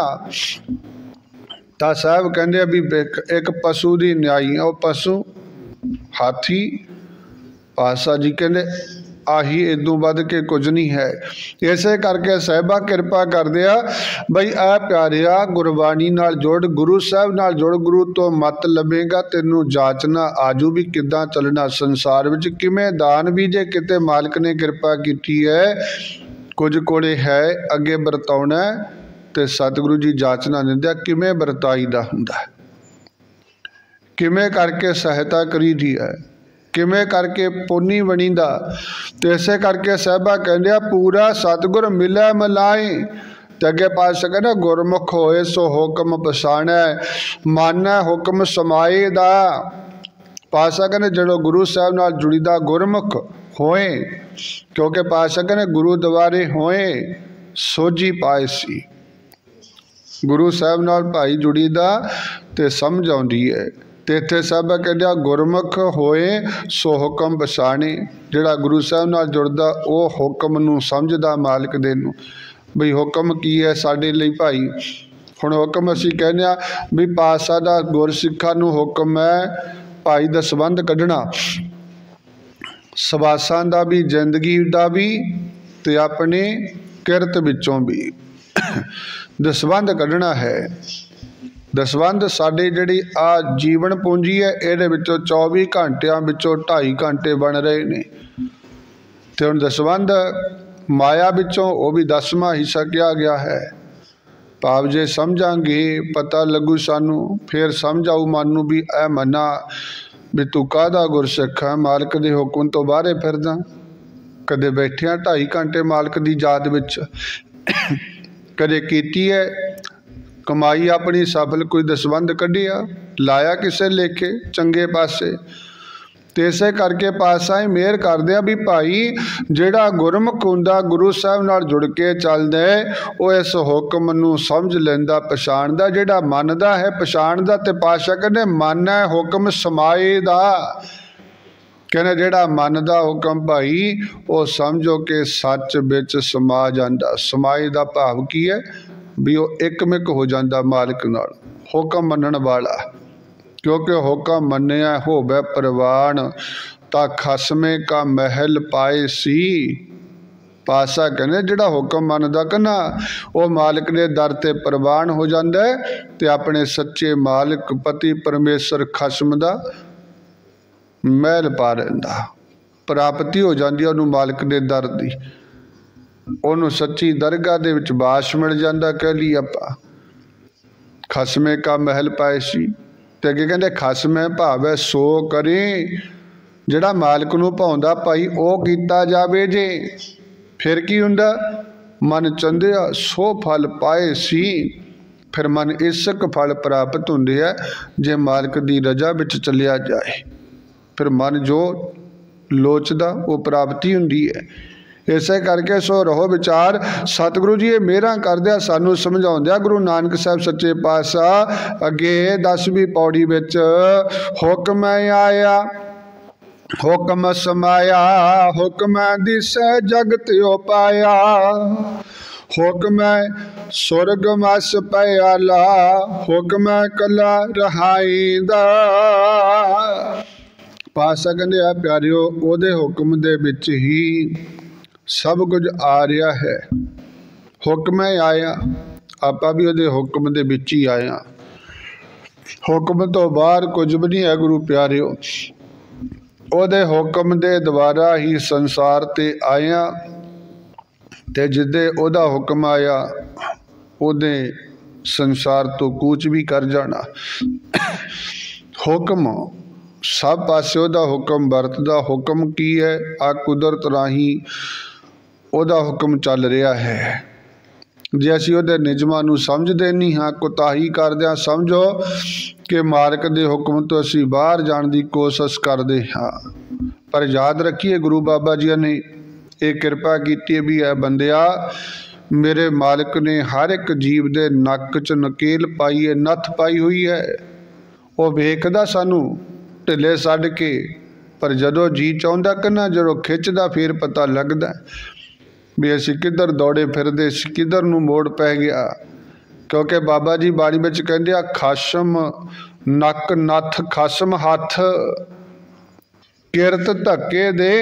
तो साहब कहते भी एक पशु की न्याई है, वो पशु हाथी। पातशाह जी कहते आही इदों वध के कुछ नहीं है। इसे करके साहिबा कृपा करदे आ बई आ प्यारिया गुरबाणी नाल जुड़, गुरु साहब नाल जुड़, गुरु तो मत लभेगा, तेनू जाचना आजू भी किदां चलना संसार विच, किवें दान भी जे किते मालिक ने कृपा कीती है कुछ कोले है अगे बरताउणा ते सतगुरु जी जाचना दिंदे किवें बरताईदा हुंदा, किवें करके सहायता करी दी है, किमें करके पुन्नी बनीदा। तो इसे करके साहिबा कहते पूरा सतगुर मिलै मिलाए ते अगे पास कहना गुरमुख होए सो हुक्म पछाणै, मानै हुक्म समाए दा। पातशाह कहने जो गुरु साहब नाल जुड़ीदा गुरमुख होए, क्योंकि पातशाह कहने गुरु द्वारे होए सोझी पाए सी। गुरु साहब नाल भाई जुड़ीदा ते समझ आउंदी है। ते इत्थे साहिबा कहंदा गुरमुख होए सो हुक्म पछाणे, जिहड़ा गुरु साहब नाल जुड़दा वो हुक्म नूं समझदा मालिक दे नूं बई हुक्म की है साडे लई भाई। हुण हुक्म असीं कहने आ भी पातशाह दा गुरसिੱਖਾਂ नूं हुक्म है भाई दसबंध कढना, सवासां दा भी जिंदगी दा भी ते अपने किरत विचों भी दसबंध कढना है। दसबंध साडी जिहड़ी आ जीवन पूंजी है इहदे विचों 24 घंटियां विचों 2.5 घंटे बन रहे ने ते हुण दसबंध माया विचों वो भी 10वां हिस्सा किया गया है। भाव जे समझांगे पता लगू सानू फिर समझ आऊ मन नूं भी ऐ मना भी तू काहदा गुरसिੱਖ है, मालिक दे हुक्म तो बाहरे फिरदा, कदे बैठिया 2.5 घंटे मालिक दी याद विच, कदे कीती है कमाई अपनी सफल कोई दसबंध कढ़िया लाया किसे लेखे चंगे पासे। ते इसे करके पातशाह मेहर करदे भी भाई जिहड़ा गुरमुख हुंदा गुरु साहब नाल जुड़ के चलदा है वो इस हुक्म नूं समझ लैंदा पछाणदा, जिहड़ा मनदा है पछाणदा। ते पातशाह कहंदे मन है हुक्म समाए दा, कहने जिहड़ा मनदा हुक्म भाई वो समझो कि सच विच समा जांदा। समाए दा भाव की है भी वो एकमिक हो जाता मालिक नाल, हुक्म मनण वाला। क्योंकि हुक्म मन्निया होवे प्रवान ता खसमे का महल पाए सी। पातशाह कहने जिहड़ा हुक्म मनदा कना वो मालिक दे दर ते प्रवान हो जाता है ते अपने सच्चे मालिक पति परमेश्वर खसम दा महल पा रहिंदा, प्राप्ति हो जाती है उन्होंने मालिक दे दर दी, उन्होंने सच्ची दरगाह दे विच वास मिल जाता। कह ली आपां खसमे का महल पाए सी ते अगे कहंदे खसमे भावे सो करें, जिहड़ा मालिक नूं भाउंदा भाई वो कीता जावे जे, फिर की हुंदा मन चंदिया सो फल पाए सी। फिर मन इसक फल प्राप्त हुंदे है जे मालिक दी रजा विच चलिया जाए, फिर मन जो लोचदा वो प्राप्ति हुंदी है। इसे करके सो रहो विचार। सतगुरु जी ये मेहरां करदिया सानू समझाउंदिया गुरु नानक साहब सच्चे पातशाह अगे 10वीं पौड़ी विच हुक्म आया हुक्म समाया हुक्म दिसै जगत उपाया हुक्म सुरग मस पयाला हुक्म कला रहाई दा। पातशाह कहंदे आ प्यारिओ ओदे हुक्म दे विच ही सब कुछ आ रहा है। हुक्म आया आपां भी ओदे हुक्म दे विच ही आए हां। हुक्म तो बाहर कुछ भी नहीं है गुरु प्यारिओ। ओदे हुक्म दे द्वारा ही संसार ते आए हां ते जिदे ओदा हुक्म आया ओदे संसार तो कूच भी कर जाना। हुक्म सब पासे ओदा हुक्म वरतदा। हुक्म की है आ कुदरत राही ओदा हुक्म चल रहा है। जे असीं ओदे निजमां नूं समझदे नहीं हाँ कोताही करदे हां समझो कि मालिक दे हुक्म तो असीं बाहर जाण दी कोशिश करदे हाँ। पर याद रखिए गुरु बाबा जी ने ये किरपा की भी है बंदिया मेरे मालिक ने हर एक जीव दे नक च नकेल पाई है नथ पाई हुई है। वो वेखदा सानू ढिले छड्ड के पर जदों जी चाहुंदा कि ना जदों खिंचदा फिर पता लगदा भी असीं किधर दौड़े फिरदे किधर नूं मोड़ पै गया। क्योंकि बाबा जी बाणी विच कहंदे आ खसम नक नथ खसम हथ किरत धक्के दे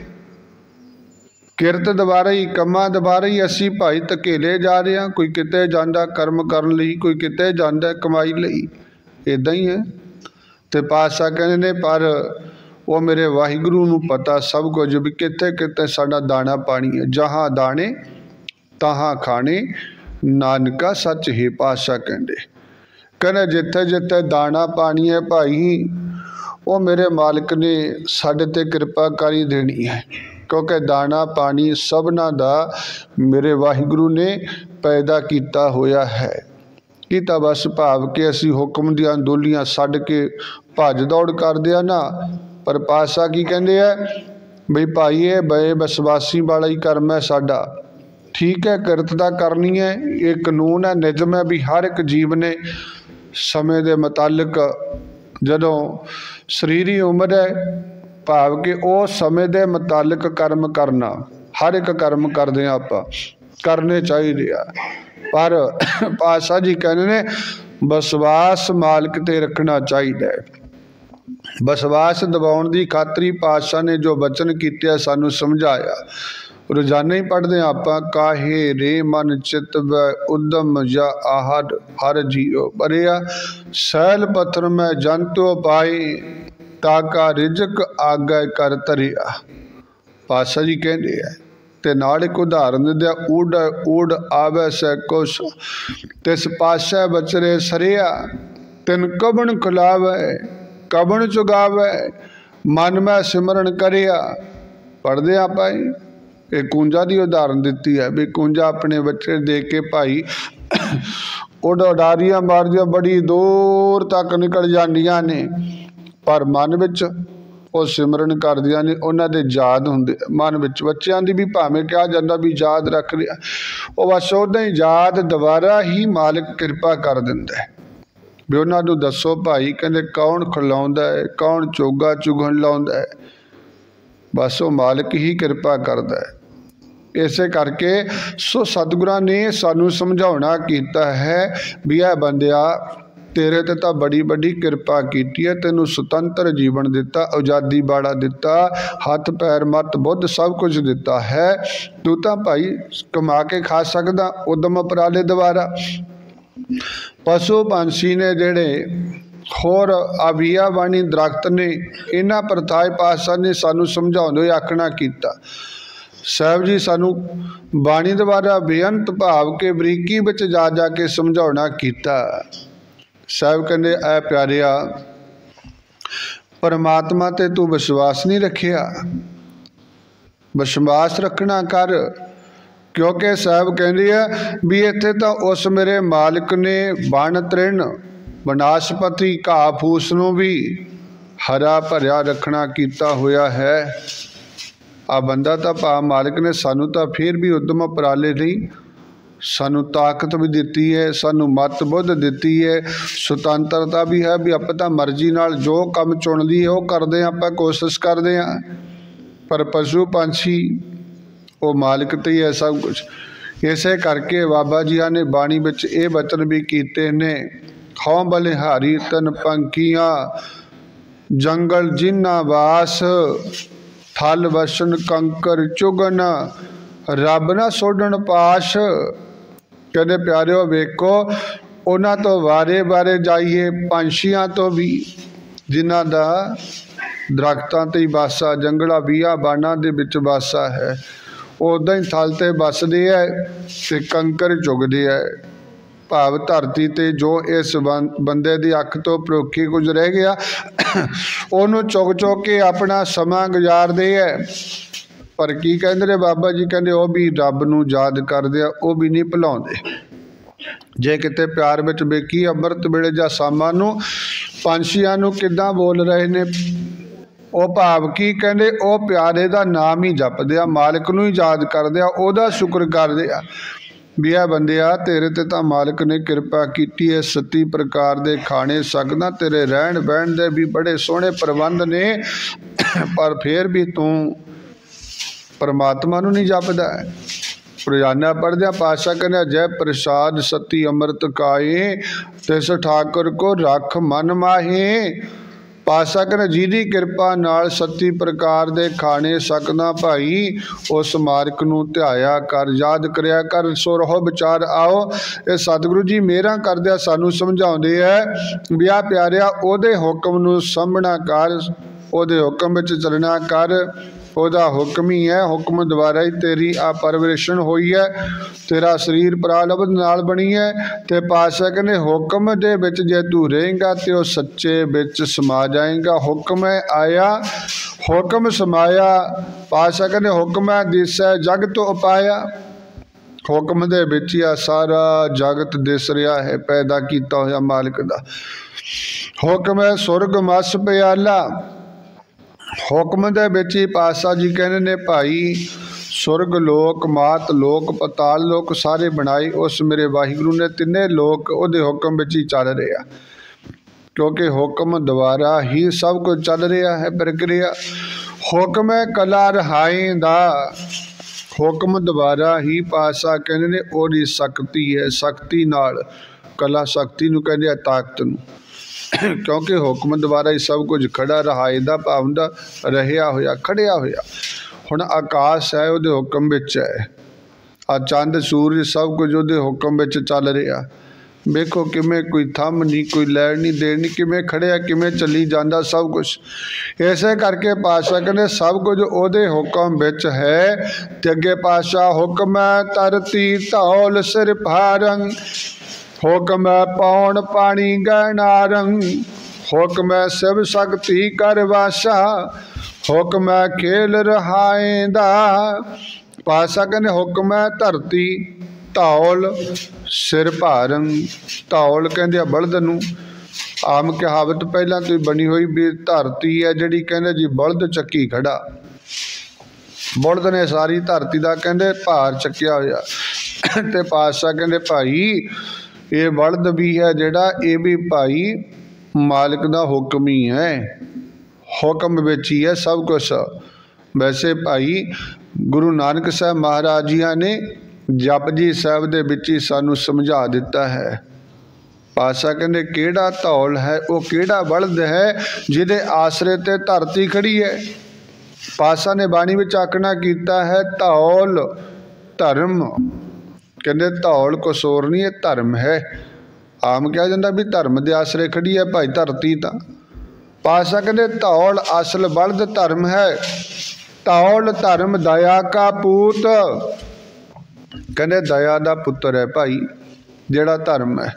किरत दवारा ही कमां दवारा ही असी भाई धकेले जा रहे हैं। कोई किते जांदा कर्म करन लई कोई किते जांदा कमाई लई इदां ही है। ते पातशाह कहंदे ने पर वो मेरे वाहिगुरू नूं पता सब कुछ भी किते किते साडा दाना पानी है। जहाँ दाने तहाँ खाने नानका सच है। पातशाह कहंदे जिथे जिथे दाना पानी है भाई वो मेरे मालिक ने साडे ते कृपा करी देनी है। क्योंकि दाना पानी सबना दा मेरे वाहिगुरू ने पैदा किया होया है। कीता बस भाव के असी हुक्म दियां डोलियां छड्ड के भज दौड़ करदे आ ना। पर पातशाह की कहंदे है बई भाई ये बेविश्वासी वाला ही कर्म है साडा। ठीक है किरत दा करनी है ये कानून है निजम है भी हर एक जीव ने समय दे मुतालिक जदों शरीरी उम्र है भाव के ओ समय दे मुतालिक कर्म करना हर एक कर्म करदे आपां करने चाहिए। पर पातशाह जी कहने ने विश्वास मालिक ते रखना चाहिए। विश्वास दिवाउण दी खातरी पातशाह ने जो वचन कीते सानू समझाया रोजाना ही पढ़ते आपां काहे रे मन चित व उदम या आहर हर जियो बरिया सैल पत्थर में जंतु पाए ताका रिजक आगे कर तरिया। पातशाह जी कहते हैं ते नाल एक उदाहरण दिया उड़ उड़ आवे सै कुछ तिस पातशाह बचरे सरिया तिन कबन खिलावे कबन चुगावे मन में सिमरन करिया। पढ़ते आप भाई ये कूंजा की उदाहरण दी है भी कूंजा अपने बच्चे दे के भाई उड़ उडारियां मारदियां बड़ी दूर तक निकल जांदियां ने पर मन विच वो सिमरन करदियां ने उन्हां दे याद हुंदे मन विच बच्चों की भी भावें कहा जाता भी याद रख लिया वो बस उदा ही याद दोबारा ही मालिक कृपा कर दिंदा है भी उन्हां नूं दसो भाई कहंदे कौन खिलाउंदा है कौन चोगा चुगन लाउंदा है बस वो मालिक ही कृपा करदा है। इसे करके सो सतगुरां ने सानू समझाउणा कीता है भी ऐ बंदिया तेरे ते तां बड़ी बड़ी कृपा की है तेनू सुतंत्र जीवन दिता आज़ादी वाला दिता हथ पैर मत बुद्ध सब कुछ दिता है। तू तां भाई कमा के खा सकदा उदम उपराले द्वारा। पशु पंछी ने जेड़े होर आविया बाणी दरख्त ने इन्हां प्रथाए पातशाह ने सानू समझाउंदे आखना कीता। साहब जी सानू बाणी द्वारा बेअंत भाव के बरीकी विच जा के समझाउणा कीता। साहब कहंदे ऐ प्यारिया परमात्मा ते तू विश्वास नहीं रखिया विश्वास रखना कर क्योंकि साहब कहंदी है भी इत्थे तां उस मेरे मालिक ने बन तृण वनास्पति घाह फूस नूं भी हरा भरिया रखना कीता होया है। आ बंदा तो भा मालिक ने सानू तो फिर भी उद्यम उपराले नहीं सानू ताकत भी दी है, सानू मत बुद्ध दी है, सुतंत्रता भी है भी आप मर्जी नाल जो काम चुन ली वो करते हैं, आप कोशिश करते हैं। पर पशु पंछी वो मालिक ते ही है सब कुछ। इसे करके बाबा जी ने बाणी विच ये वचन भी कीते ने, खौ बलिहारी तन पंखियां जंगल जिन्ना वास, थल वसन कंकर चुगन रब ना सोडन पाश। कहते प्यारिओ वेखो उन्हां तो वारे वारे जाइए, पंछियां तो भी जिन्हां दा दरख्तां ते ही वासा, जंगला बीआ बाना दे विच वासा है, उदां ही थल ते बसदे है ते कंकर चुगदे है। भाव धरती ते जो इस बंदे दी अख तो परोखी कुछ रह गया उन्होंने चुग चुग के अपना समा गुजारदे है। पर की कहते ने बाबा जी, कहते वह भी रब नूं याद करदे, वो भी नहीं भुलाउंदे। जे किते प्यार विच वेखी अमृत वेले जां शामां नूं पंछियां नूं किदां बोल रहे ने, वो भाव की कहते वो प्यारे दा नाम ही जपदे आ, मालिक नूं ही याद करदे आ, ओहदा शुक्र करदे आ भी आ बंदिया तेरे ते तां मालिक ने कृपा कीती है, 37 प्रकार दे खाने सकदा, तेरे रहन बहन दे भी बड़े सोहणे प्रबंध ने, पर फिर भी तू परमात्मा नूं नहीं जपदा। रोजाना पढ़दे पातशाह कहने जय प्रसाद सती अमृत काए, तिस ठाकुर को रख मन माहे। पातशाह कहने जिहदी कृपा नाल 37 प्रकार दे खाने सकदा भाई, उस मालिक नूं ध्याया कर, याद करया कर, सो रहो विचार आओ। ये सतगुरु जी मेहरां करदे सानू समझाउंदे है भी आ प्यारिया ओहदे हुक्म नूं समझना कर, ओहदे हुक्म विच चलना कर, ओहदा हुक्म ही है, हुक्म द्वारा ही तेरी आ परवरिशन हुई है, तेरा शरीर प्रारब्ध नाल बनी है। ते पातशाह कहने हुक्म दे विच जे तू रहेगा ते ओ सच्चे विच समा जाएगा। हुक्म है आया हुक्म समाया, पातशाह कहने हुक्म है दिसै जग तो उपाया। हुक्म दे विच ही सारा जगत दिस रहा है, पैदा किया होया मालिक दा। हुक्म है सुरग मस प्याला, हुक्म दे विच ही पातशाह जी कहने ने भाई सुरग लोक मात लोक पताल लोक सारे बनाए उस मेरे वाहिगुरु ने, तिन्ने लोक उहदे हुक्म विच ही चल रहे हैं, क्योंकि हुक्म द्वारा ही सब कुछ चल रहा है प्रक्रिया। हुक्म है कला रहाई दा, हुक्म द्वारा ही पातशाह कहने ने ओहदी शक्ति है, शक्ति नाल कला शक्ति नूं कहंदे आ ताकत नूं, क्योंकि हुक्म द्वारा ही सब कुछ खड़ा रहाए दा भाव दा रहिया होया खड़िया होया। हुण आकाश है उहदे हुक्म विच है, आ चंद सूरज सब कुछ उहदे हुक्म विच चल रहा। वेखो किवें कोई थंम नहीं कोई लैण नहीं देण नहीं, किवें खड़िया किवें चली जांदा सब कुछ। इसे करके पातशाह कहंदे सब कुछ उहदे हुक्म विच है। ते अगे पातशाह हुक्म है धरती धौल सिर भारंग, हुक्म है पौन पानी गहनारंग, हुक्म है शिव शक्ति कर वासा, हुक्म है खेल रहाएंदा। पातशाह कहने हुक्म है धरती धौल सिर भारंग, धौल कहंदे बलद नूं, आम कहावत पहला तो बनी हुई भी धरती है जिहड़ी कहंदे जी बलद चक्की खड़ा, बलद ने सारी धरती का कहंदे भार चक्या होया। ते पातशाह कहंदे भाई ये बलद भी है जिहड़ा ये भी भाई मालिक दा हुक्म ही है, हुक्म विच ही है सब कुछ। वैसे भाई गुरु नानक साहब महाराज जी ने जपजी साहब दे विच ही सानू समझा दिता है। पातशाह कहंदे केड़ा धौल है वो केड़ा बलद है जिहदे आसरे ते धरती खड़ी है। पातशाह ने बाणी विच आखना कीता है धौल धर्म, कहंदे धौल कसोर नहीं है धर्म है। आम कहा जाता भी धर्म दे आसरे खड़ी है भाई धरती, तां पातशाह कहंदे धौल असल बलद धर्म है। धौल धर्म दया का पूत, कहंदे दया दा पुत्र है भाई जिहड़ा धर्म है,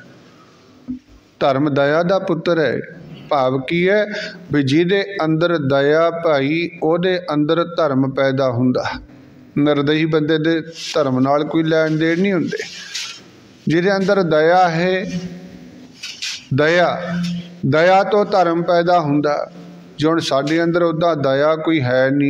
धर्म दया दा पुत्र है। भाव की है भी जिहदे अंदर दया भाई ओहदे अंदर धर्म पैदा हुंदा। निर्दयी बंदे दे धर्म नाल कोई लैण देण नहीं हुंदे। जिहदे अंदर दया है, दया दया तो धर्म पैदा हुंदा। जो हुण साडे अंदर उदा दया कोई है नहीं,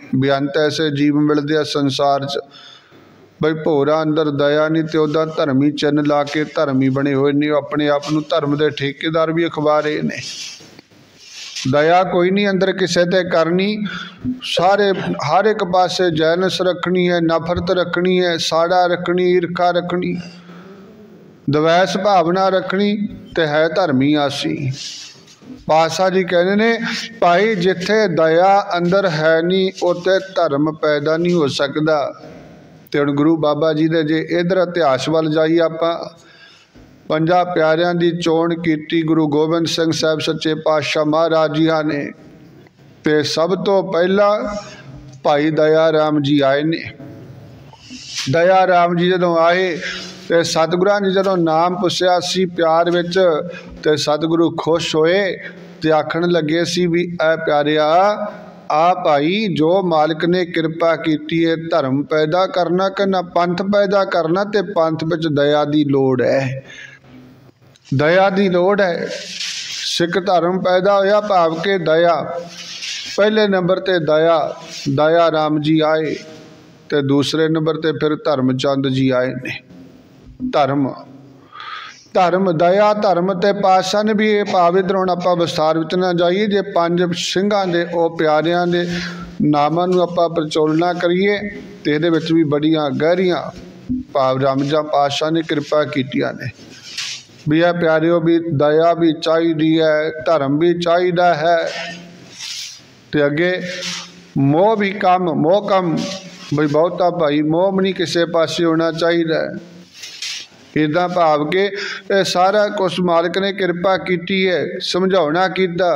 बेअंत ऐसे जीव मिलते संसार च बई भोरा अंदर दया नहीं तो उदा धर्मी चिन्ह ला के धर्मी बने हुए ने, अपने आप नूं धर्म के ठेकेदार भी अखवा रहे ने। दया कोई नहीं अंदर किसी ते करनी, सारे हर एक पासे जैनस रखनी है, नफरत रखनी है, साड़ा रखनी, ईर्खा रखनी, द्वैस भावना रखनी, ते है धर्मी आसी। पातशाह जी कहते ने भाई जिथे दया अंदर है नहीं उत्थे धर्म पैदा नहीं हो सकता। तो हुण गुरु बाबा जी ने जे इधर इतिहास वाल जाइए आपां, पंजा प्यारियां दी चोण कीती गुरु गोबिंद सिंह साहब सच्चे पातशाह महाराज जी ने, ते सब तो पहला भाई दया राम जी आए ने। दया राम जी जदों आए ते सतगुरां जी जदों नाम पुछया सी प्यार विच, ते सतगुरु खुश होए ते आखण लगे सी भी ऐ प्यारिया आ भाई जो मालिक ने कृपा की है धर्म पैदा करना कि ना पंथ पैदा करना, ते पंथ विच दया दी लोड़ है, दया दी लोड़ है। सिख धर्म पैदा होया भाव के दया, पहले नंबर ते दया, दया राम जी आए, ते दूसरे नंबर ते फिर धर्मचंद जी आए ने। धर्म धर्म दया धर्म ते पातशाह ने भी ये भाव इधर हुण आपां विस्तार विच ना जाइए, जे पंज सिंघां दे ओ प्यारियां दे नामां नूं आपां प्रचोलना करिए ते इहदे विच भी बड़ियां गहरियां भाव रामजा पातशाह ने कृपा कीतियां ने। भी है प्यारिओ भी दया भी चाहिदी है, धर्म भी चाहिदा है, ते अगे मोह भी कम, मोह कम बई बहुता भाई मोह भी नहीं किसी पासे होना चाहिए। इदा भाव के सारा कुछ मालिक ने कृपा की है, समझाना किदा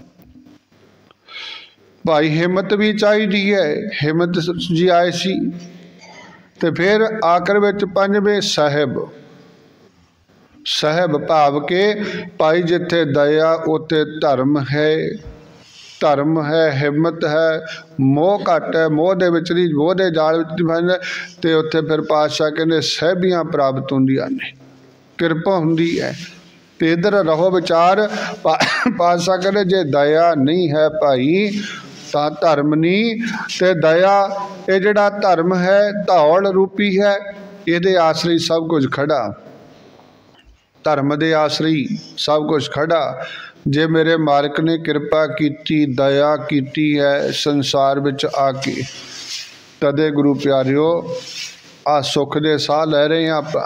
भाई हिम्मत भी चाहिए है, हिम्मत जी आए सी। ते फिर आखिर विच पंजवें साहिब, साहिब भाव के भाई जिथे दया उथे धर्म है, धर्म है, हिम्मत है, मोह घट है, मोह दे विच नहीं, मोह दे जाल विच नहीं, ते उत्थे फिर पातशाह कहंदे सहबियां प्राप्त होंदियां ने, किरपा हुंदी है। ते इधर रहो विचार, पातशाह कहंदे जे दया नहीं है भाई तां धर्म नहीं, ते दया ये जिहड़ा धर्म है धौल रूपी है, इहदे आसरे सब कुछ खड़ा, धर्म दे आसरे सब कुछ खड़ा। जे मेरे मालिक ने कृपा की दया की है संसार विच आके, तदे गुरु प्यारिओ आ सुख दे साह लै रहे हैं आपां,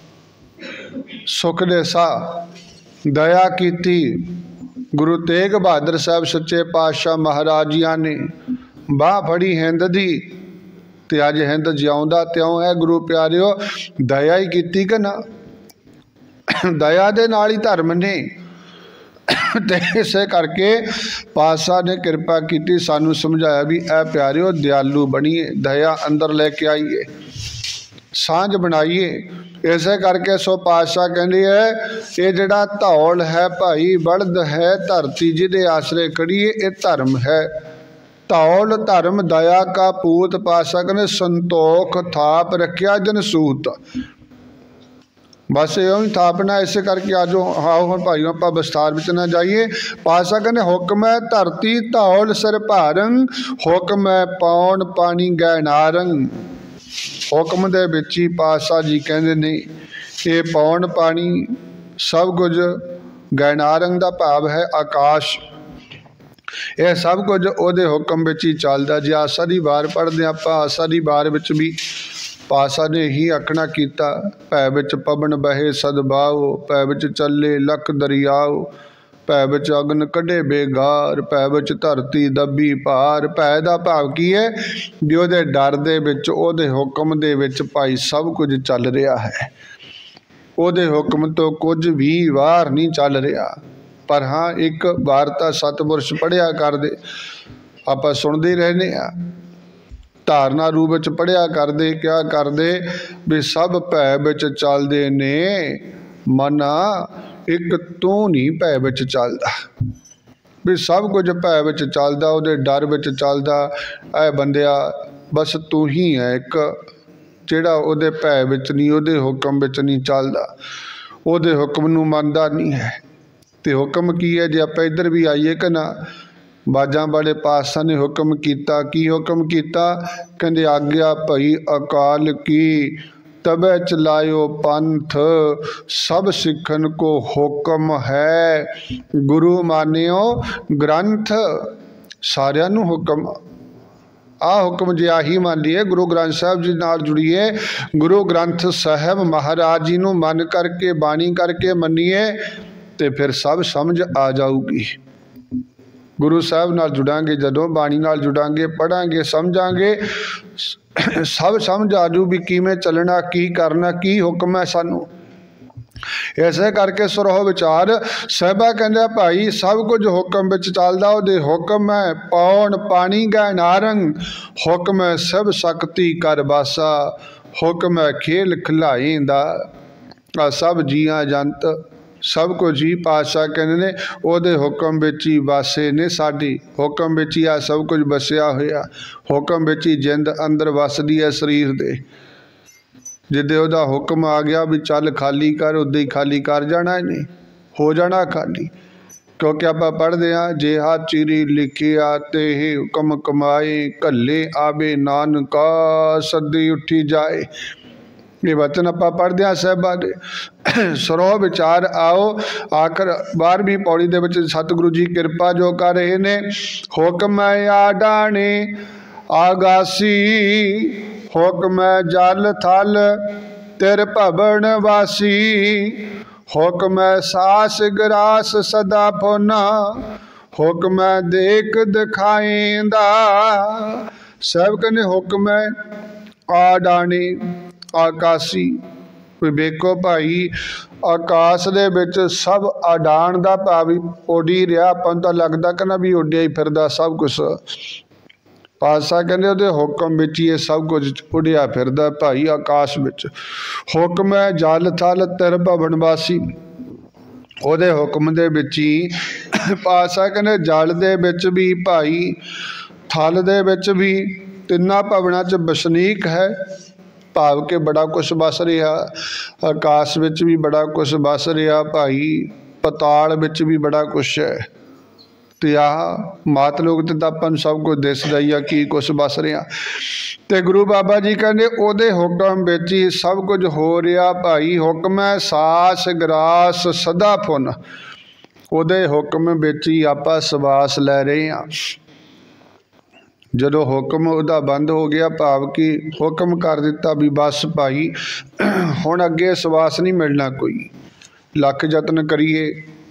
सुख दे साह। दया की गुरु तेग बहादुर साहब सच्चे पातशाह महाराज जी ने बाह फड़ी हिंद दी, ते अज हिंद जिउंदा त्यों है गुरु प्यारिओ, दया ही की कि ना, दया दे नाल ही धर्म ने। ते इसे करके पातशाह ने कृपा की, सानू समझाया भी ऐ प्यारिओ दयालु बनीए, दया अंदर लेके आइए, सांझ बनाइए। इसे करके सो पातशाह कहते है ये जिहड़ा धौल है भाई बलद है धरती जिहदे आसरे खड़ी है, ये धर्म है। धौल धर्म दया का पूत, पातशाह कहते संतोख थाप रखिया जन सूत, बस यो ही थापना। इस करके आज आओ हम भाई आप विस्तार में ना जाइए। पातशाह कहने हुक्म है धरती धौल सिर भारंग, हुक्म है पौन पानी गैनारंग। हुक्म दे विच ही पातशाह जी कहते ने ये पौन पानी सब कुछ, गैनारंग का भाव है आकाश, यह सब कुछ उहदे हुक्म विच ही चलदा। जे आसा दी वार पढ़दे आपां, आसा दी वार विच भी पातशाह ने ही आखना कीता, भै विच पवन बहे सदबाओ, भै विच चले लख दरियाओ, भै विच अगन कढ़े बेगार, भै विच धरती दबी भार। भै दा भाव की है भी उहदे डर दे विच, उहदे हुक्म दे विच भाई सब कुछ चल रहा है, उहदे हुक्म तो कुछ भी वार नहीं चल रहा। पर हाँ एक वार्ता सतपुरुष पढ़िया करदे, आपां सुनदे रहने आ, धारना रूप विच पढ़िया करदे, क्या करदे भी सब भै विच चलदे ने, मना एक तू नहीं भै विच चलदा, भी सब कुछ भै विच चलदा, उहदे डर विच चलदा। ऐ बंदिया बस तू ही है एक जिहड़ा उहदे भै विच नहीं, उहदे हुक्म विच नहीं चलदा, उहदे हुक्म नूं मनदा नहीं है। ते हुक्म की है जे आपां इधर भी आईए कि ना, बाजा वाले पातशाह ने हुक्म किया, की हुक्म किया? कहते आग्या भई अकाल की, तबे चलायो पंथ, सब सिखन को हुक्म है, गुरु मानियो ग्रंथ। सारिया नू हुक्म आ हुक्म जे आही मान लीए, गुरु ग्रंथ साहब जी नाल जुड़िए, गुरु ग्रंथ साहब महाराज जी नू मन करके बाणी करके मनीए ते फिर सब समझ आ जाऊगी। गुरु साहब नाल जुड़ांगे, जदों बाणी नाल जुड़ांगे, पढ़ांगे, समझांगे, सब समझ आ जू भी किवें चलना, की करना, की हुक्म है सानू। इसे करके सुरहो विचार साहिबा कहंदे भाई सब कुछ हुक्म विच चलदा, उहदे हुक्म है पौण पानी गै नारंग, हुक्म है सब शक्ति कर बासा, हुक्म है खेल खिलाई दा, सब जियां जंत सब कुछ ही पातशाह कहंदे ने उहदे हुक्म विच ही वासे ने, साडी हुक्म विच ही आ सब कुछ बसिया होया, हुक्म विच ही जिंद अंदर वसदी है शरीर दे। जिदे उहदा हुक्म आ गया भी चल खाली कर, उदे ही खाली कर जाना, नहीं हो जाना खाली। क्योंकि आप पढ़ते हैं जे हाथ चिरी लिखिया ते हुक्म कमाए, घल्ले आवे नानका सदी उठी जाए। ये वचन आप पढ़ते हैं साहिबा दे। सरो विचार आओ आखिर 12वीं पौड़ी दे विच सतगुरु जी कृपा जो कर रहे ने, हुक्म आडाने आगासी, हुक्म जल थल तिर भवन वासी, हुक्म सास ग्रास सदा फोना, हुक्म देख दिखाएंदा। सब कहने हुक्म आडाने आकाशी। वेखो भाई आकाश दे विच सब आडान दा भावी उड़ी रहा, आपां नूं तां लगदा कि ना भी उड्डिया ही फिरदा सब कुछ। पातशाह कहंदे उहदे हुक्म विच ही सब कुछ उड़िया फिरदा भाई आकाश विच। हुक्म है जल थल तिर भवन वासी, उहदे हुक्म दे विच ही पातशाह कहंदे जल दे विच भी भाई, थल दे विच भी, तिन्ना भवनां च बसनीक है, भाव के बड़ा कुछ बस रहा, आकाश विच भी बड़ा कुछ बस रहा भाई, पताल विच भी बड़ा कुछ है, ते आह मात लोग तो अपन सब कुछ दिसदा ही आ की कुछ बस रहा। ते गुरु बाबा जी कहंदे ओहदे हुक्म विच ही सब कुछ हो रहा भाई, हुक्म है सास ग्रास सदा फुन, ओहदे हुक्म विच ही आपां सवास लै रहे हैं। जदों हुक्म उहदा बंद हो गया, भाव कि हुक्म कर दिता भी बस भाई हुण अगे सवास नहीं मिलना, कोई लख यतन करिए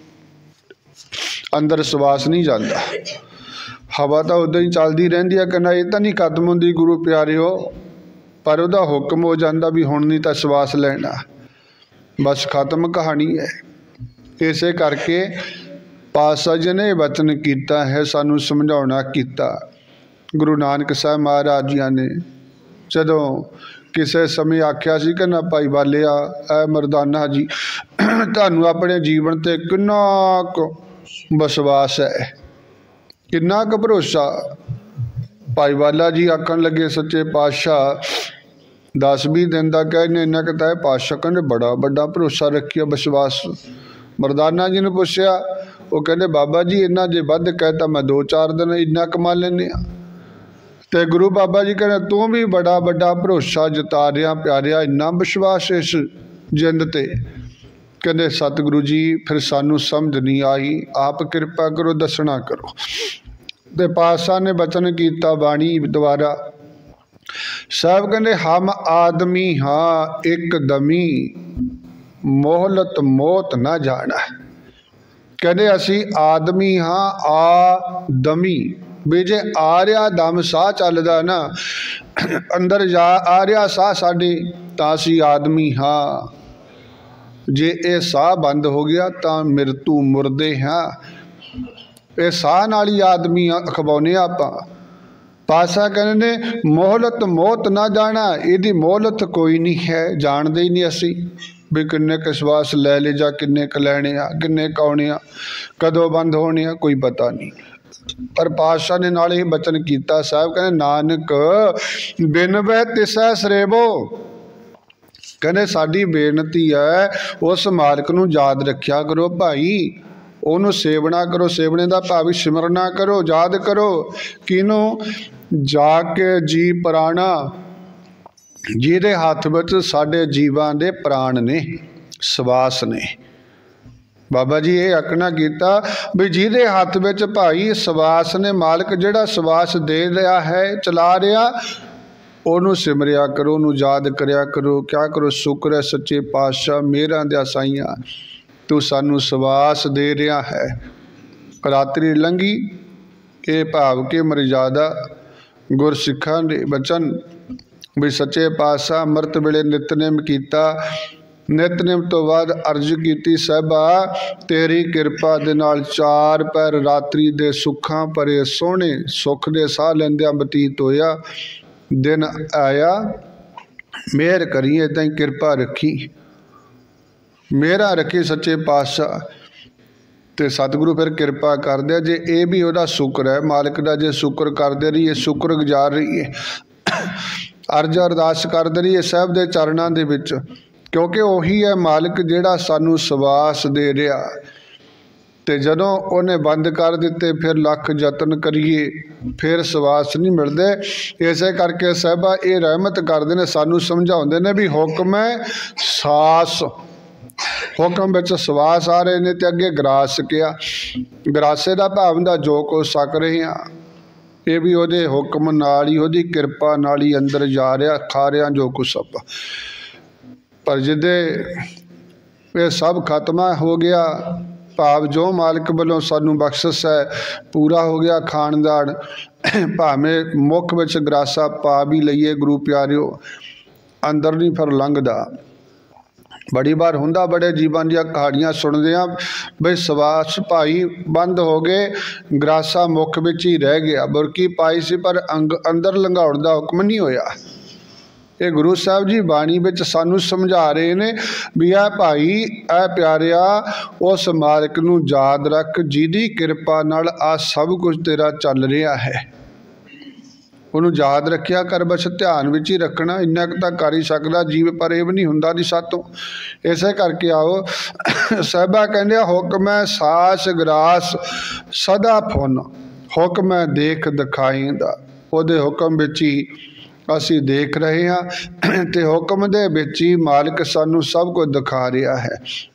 अंदर सवास नहीं जाता, हवा तो उदा ही चलती रहिंदी है, कहना ये तो नहीं खत्म होंदी गुरु प्यारिओ, पर उहदा हुक्म हो जाता भी हुण नहीं तो सवास लेना, बस खत्म कहानी है। इसे करके पातशाह जी ने वचन किया है, सानू समझाउणा किया। गुरु नानक साहब महाराज जी ने जदों किसी समय आख्या सी कि ना भाई वालिया ऐ मरदाना जी तुहानू अपने जीवन ते किन्ना क विश्वास है, किन्ना क भरोसा। भाई वाला जी आखन लगे सच्चे पातशाह 10-20 दिन का कहने इन्ना कहता है, पातशाह कहने बड़ा बड़ा भरोसा रखिया विश्वास। मरदाना जी ने पूछया, वो कहते बाबा जी इन्ना जे वध कहता मैं 2-4 दिन इन्ना कमा लेने। ते गुरु बाबा जी कहने तू भी बड़ा बड़ा भरोसा जता रहा प्यारिया, इन्ना विश्वास इस जिंद ते। कहते सतगुरु जी फिर सानू समझ नहीं आई, आप कृपा करो दसना करो। ते पातशाह ने वचन किया बाणी द्वारा, साहब कहते हम आदमी हाँ एक दमी, मोहलत मौत ना जाना। कहते असी आदमी हाँ आ दमी, भी जे आ रहा दम साह चलदा ना अंदर जा आ रहा साह साडे तां असी आदमी हाँ, जे ये साह बंद हो गया तो मृत्यु मुरदे हाँ। ये साह नाल ही आदमी अखबाउने आपां। पातशाह कहने मोहलत मौत ना जाना, इहदी मोहलत कोई नहीं है, जानते ही नहीं असी भी किन्ने क श्वास लै ले जा किन्ने क लैने आ, किन्ने क आउणे आ, कदों बंद होने आ, कोई पता नहीं। पर पातशाह ने नाल ही बचन किया, साहब कहने नानक बिन वह तिसै सरेबो। कहने साडी बेनती है उस मालक नूं याद रखिया करो भाई, ਉਹਨੂੰ ਸੇਵਨਾ करो। सेवने का भाव सिमरना करो, याद करो किनों जाके जी प्राणा, जिहदे हथ विच साडे जीवां दे प्राण ने, सवास ने। बाबा जी ये आखना कीता भी जिहदे हथ विच भाई सवास ने, मालिक जिहड़ा सवास दे रहा है, चला रहा, ਉਹਨੂੰ सिमरिया करो, ਉਹਨੂੰ याद करिया करो। क्या करो? शुक्र है सच्चे पातशाह, मेहरां दे साईयां तू सानू सवास दे रहा है। रात्रि लंघी, ये भाव के मर्यादा गुरसिखां दे बचन भी सच्चे पातशाह अमृत वेले नितनेम कीता। नितनेम तो बाद अर्ज की, साहिबा तेरी किरपा दे नाल 4 पैर रात्रि दे सुखां भरे सोहने सुख दे साह लैंदियां बतीत होया। दिन आया, मेहर करी, इदां ही किरपा रखी, मेहरा रखी सच्चे पातशाह। तो सतगुरु फिर किरपा कर दिया। जे ये भी वह शुक्र है मालिक का, जे शुक्र करते रहिए, शुक्र गुजार रहिए, अर्ज अरदास करते रहिए साहब के चरणों के विच, क्योंकि उही है मालिक जिहड़ा सानू सवास दे रहा। तो जदों उन्हें बंद कर दिते, फिर लख यतन करिए, फिर सवास नहीं मिलते। इस करके साहिबा ये रहमत करते हैं, सानू समझाते हैं भी हुक्म है सास, हुक्म विच सवास आ रहे ने, तो अगे ग्रास किया, ग्रासे का भाव हुंदा जो कुछ सक रहे हैं, ये भी उहदे हुक्म नाल ही, उहदी किरपा नाल ही अंदर जा रहा, खा रहा जो कुछ सब। पर जिदे ये सब खत्म हो गया, भाव जो मालिक वालों सानू बख्शिश है पूरा हो गया, खानदान भावें मुख विच ग्रासा पा भी लईए गुरु प्यारिओ, अंदर नहीं फिर लंघदा। बड़ी बार हुंदा, बड़े जीवन दी कहानियां सुनदे आ बई सवास भाई बंद हो गए, ग्रासा मुख विच ही रह गया, बुरकी पाई सी पर अंदर लंघाउण दा हुक्म नहीं होया। ये गुरु साहब जी बाणी विच सानू समझा रहे ने भी आ भाई ऐ प्यारिया, उस मालिक नू याद रख जिहदी किरपा नाल आ सब कुछ तेरा चल रहा है। उन्होंने याद रखिया कर, बस ध्यान विच ही रखना, इन्ना तां कर ही सकदा जीव, पर यह भी नहीं हुंदा नहीं सातों। इस करके आओ साहिबा कहंदे हुक्म है सास ग्रास सदा फुन, हुक्म है देख दिखाईंदा, उहदे हुक्म विच ही असी देख रहे हैं, तो हुक्म दे विच ही मालिक सानू सब कुछ दिखा रहा है।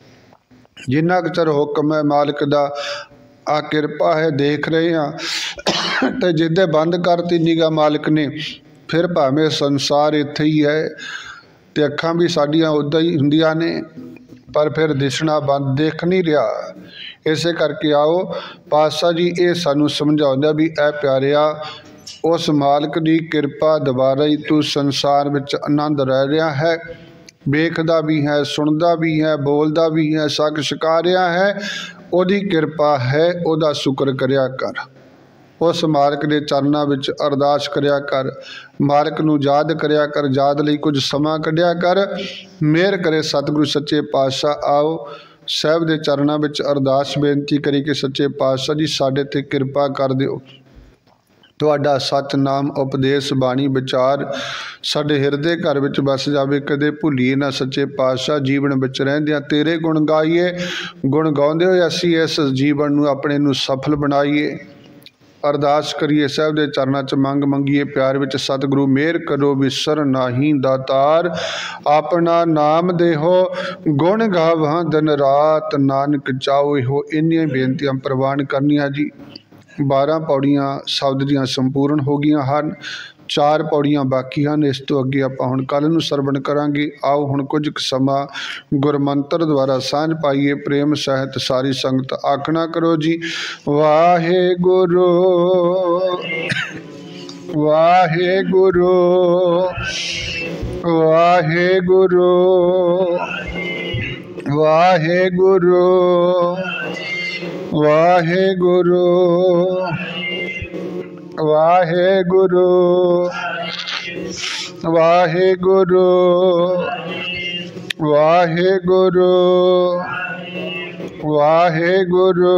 जिन्ना क चर हुक्म है मालिक दा, आ किरपा है, देख रहे हैं। तो जिदे बंद करती निगाह मालिक ने, फिर भावें संसार इत्थे ही है, तो अखां भी साडियां उदां ही हुंदियां ने, पर फिर दिसना बंद, देख नहीं रहा। इस करके आओ पातशाह जी ये सानू समझाउंदा भी ऐ प्यारिया, उस मालिक की किरपा दुबारा ही तू संसार विच आनंद रह रहा है, वेखदा भी है, सुनदा भी है, बोलदा भी है, सक छका रहा है, उहदी किरपा है, उहदा शुक्र करिया कर। उस मालिक के चरणों विच अरदास करिया कर, मालिक नू याद करिया कर, याद लई कुछ समा कढिया कर। मेहर करे सतगुरु सच्चे पातशाह। आओ साहिब के चरणों विच अरदास बेनती करी कि सच्चे पातशाह जी साडे ते किरपा कर दिओ, तुहाडा सच नाम उपदेश बाणी विचार साडे हिरदे घर विच बस जावे, कदे भुलीए ना सच्चे पातशाह। जीवन विच रहिंदिआं तेरे गुण गाईए, गुण गाउंदे होए असीं इस जीवन नू अपने नू सफल बनाईए। अरदास करिए साहिब दे चरनां च मंग मंगीए, प्यार विच सतगुरु मेहर करो विसर नाही दातार, अपना नाम देहो गुण गावां दिन रात, नानक चाओ हो। इन्नियां बेनतियां प्रवान करनियां जी। 12 पौड़ियां शब्द दियां संपूर्ण हो गई हैं, 4 पौड़ियां बाकी हैं। इस तो अगे आपां हुण कल नूं सरवण करांगे। आओ हुण कुछ समा गुरमंत्र द्वारा सांझ पाईए, प्रेम सहित सारी संगत आखना करो जी। वाहेगुरु वाहेगुरु वाहेगुरु वाहेगुरु वाहेगुरु वाहेगुरु वाहेगुरु वाहेगुरु वाहेगुरु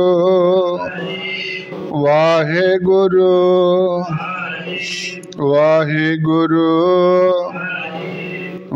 वाहेगुरु वाहेगुरु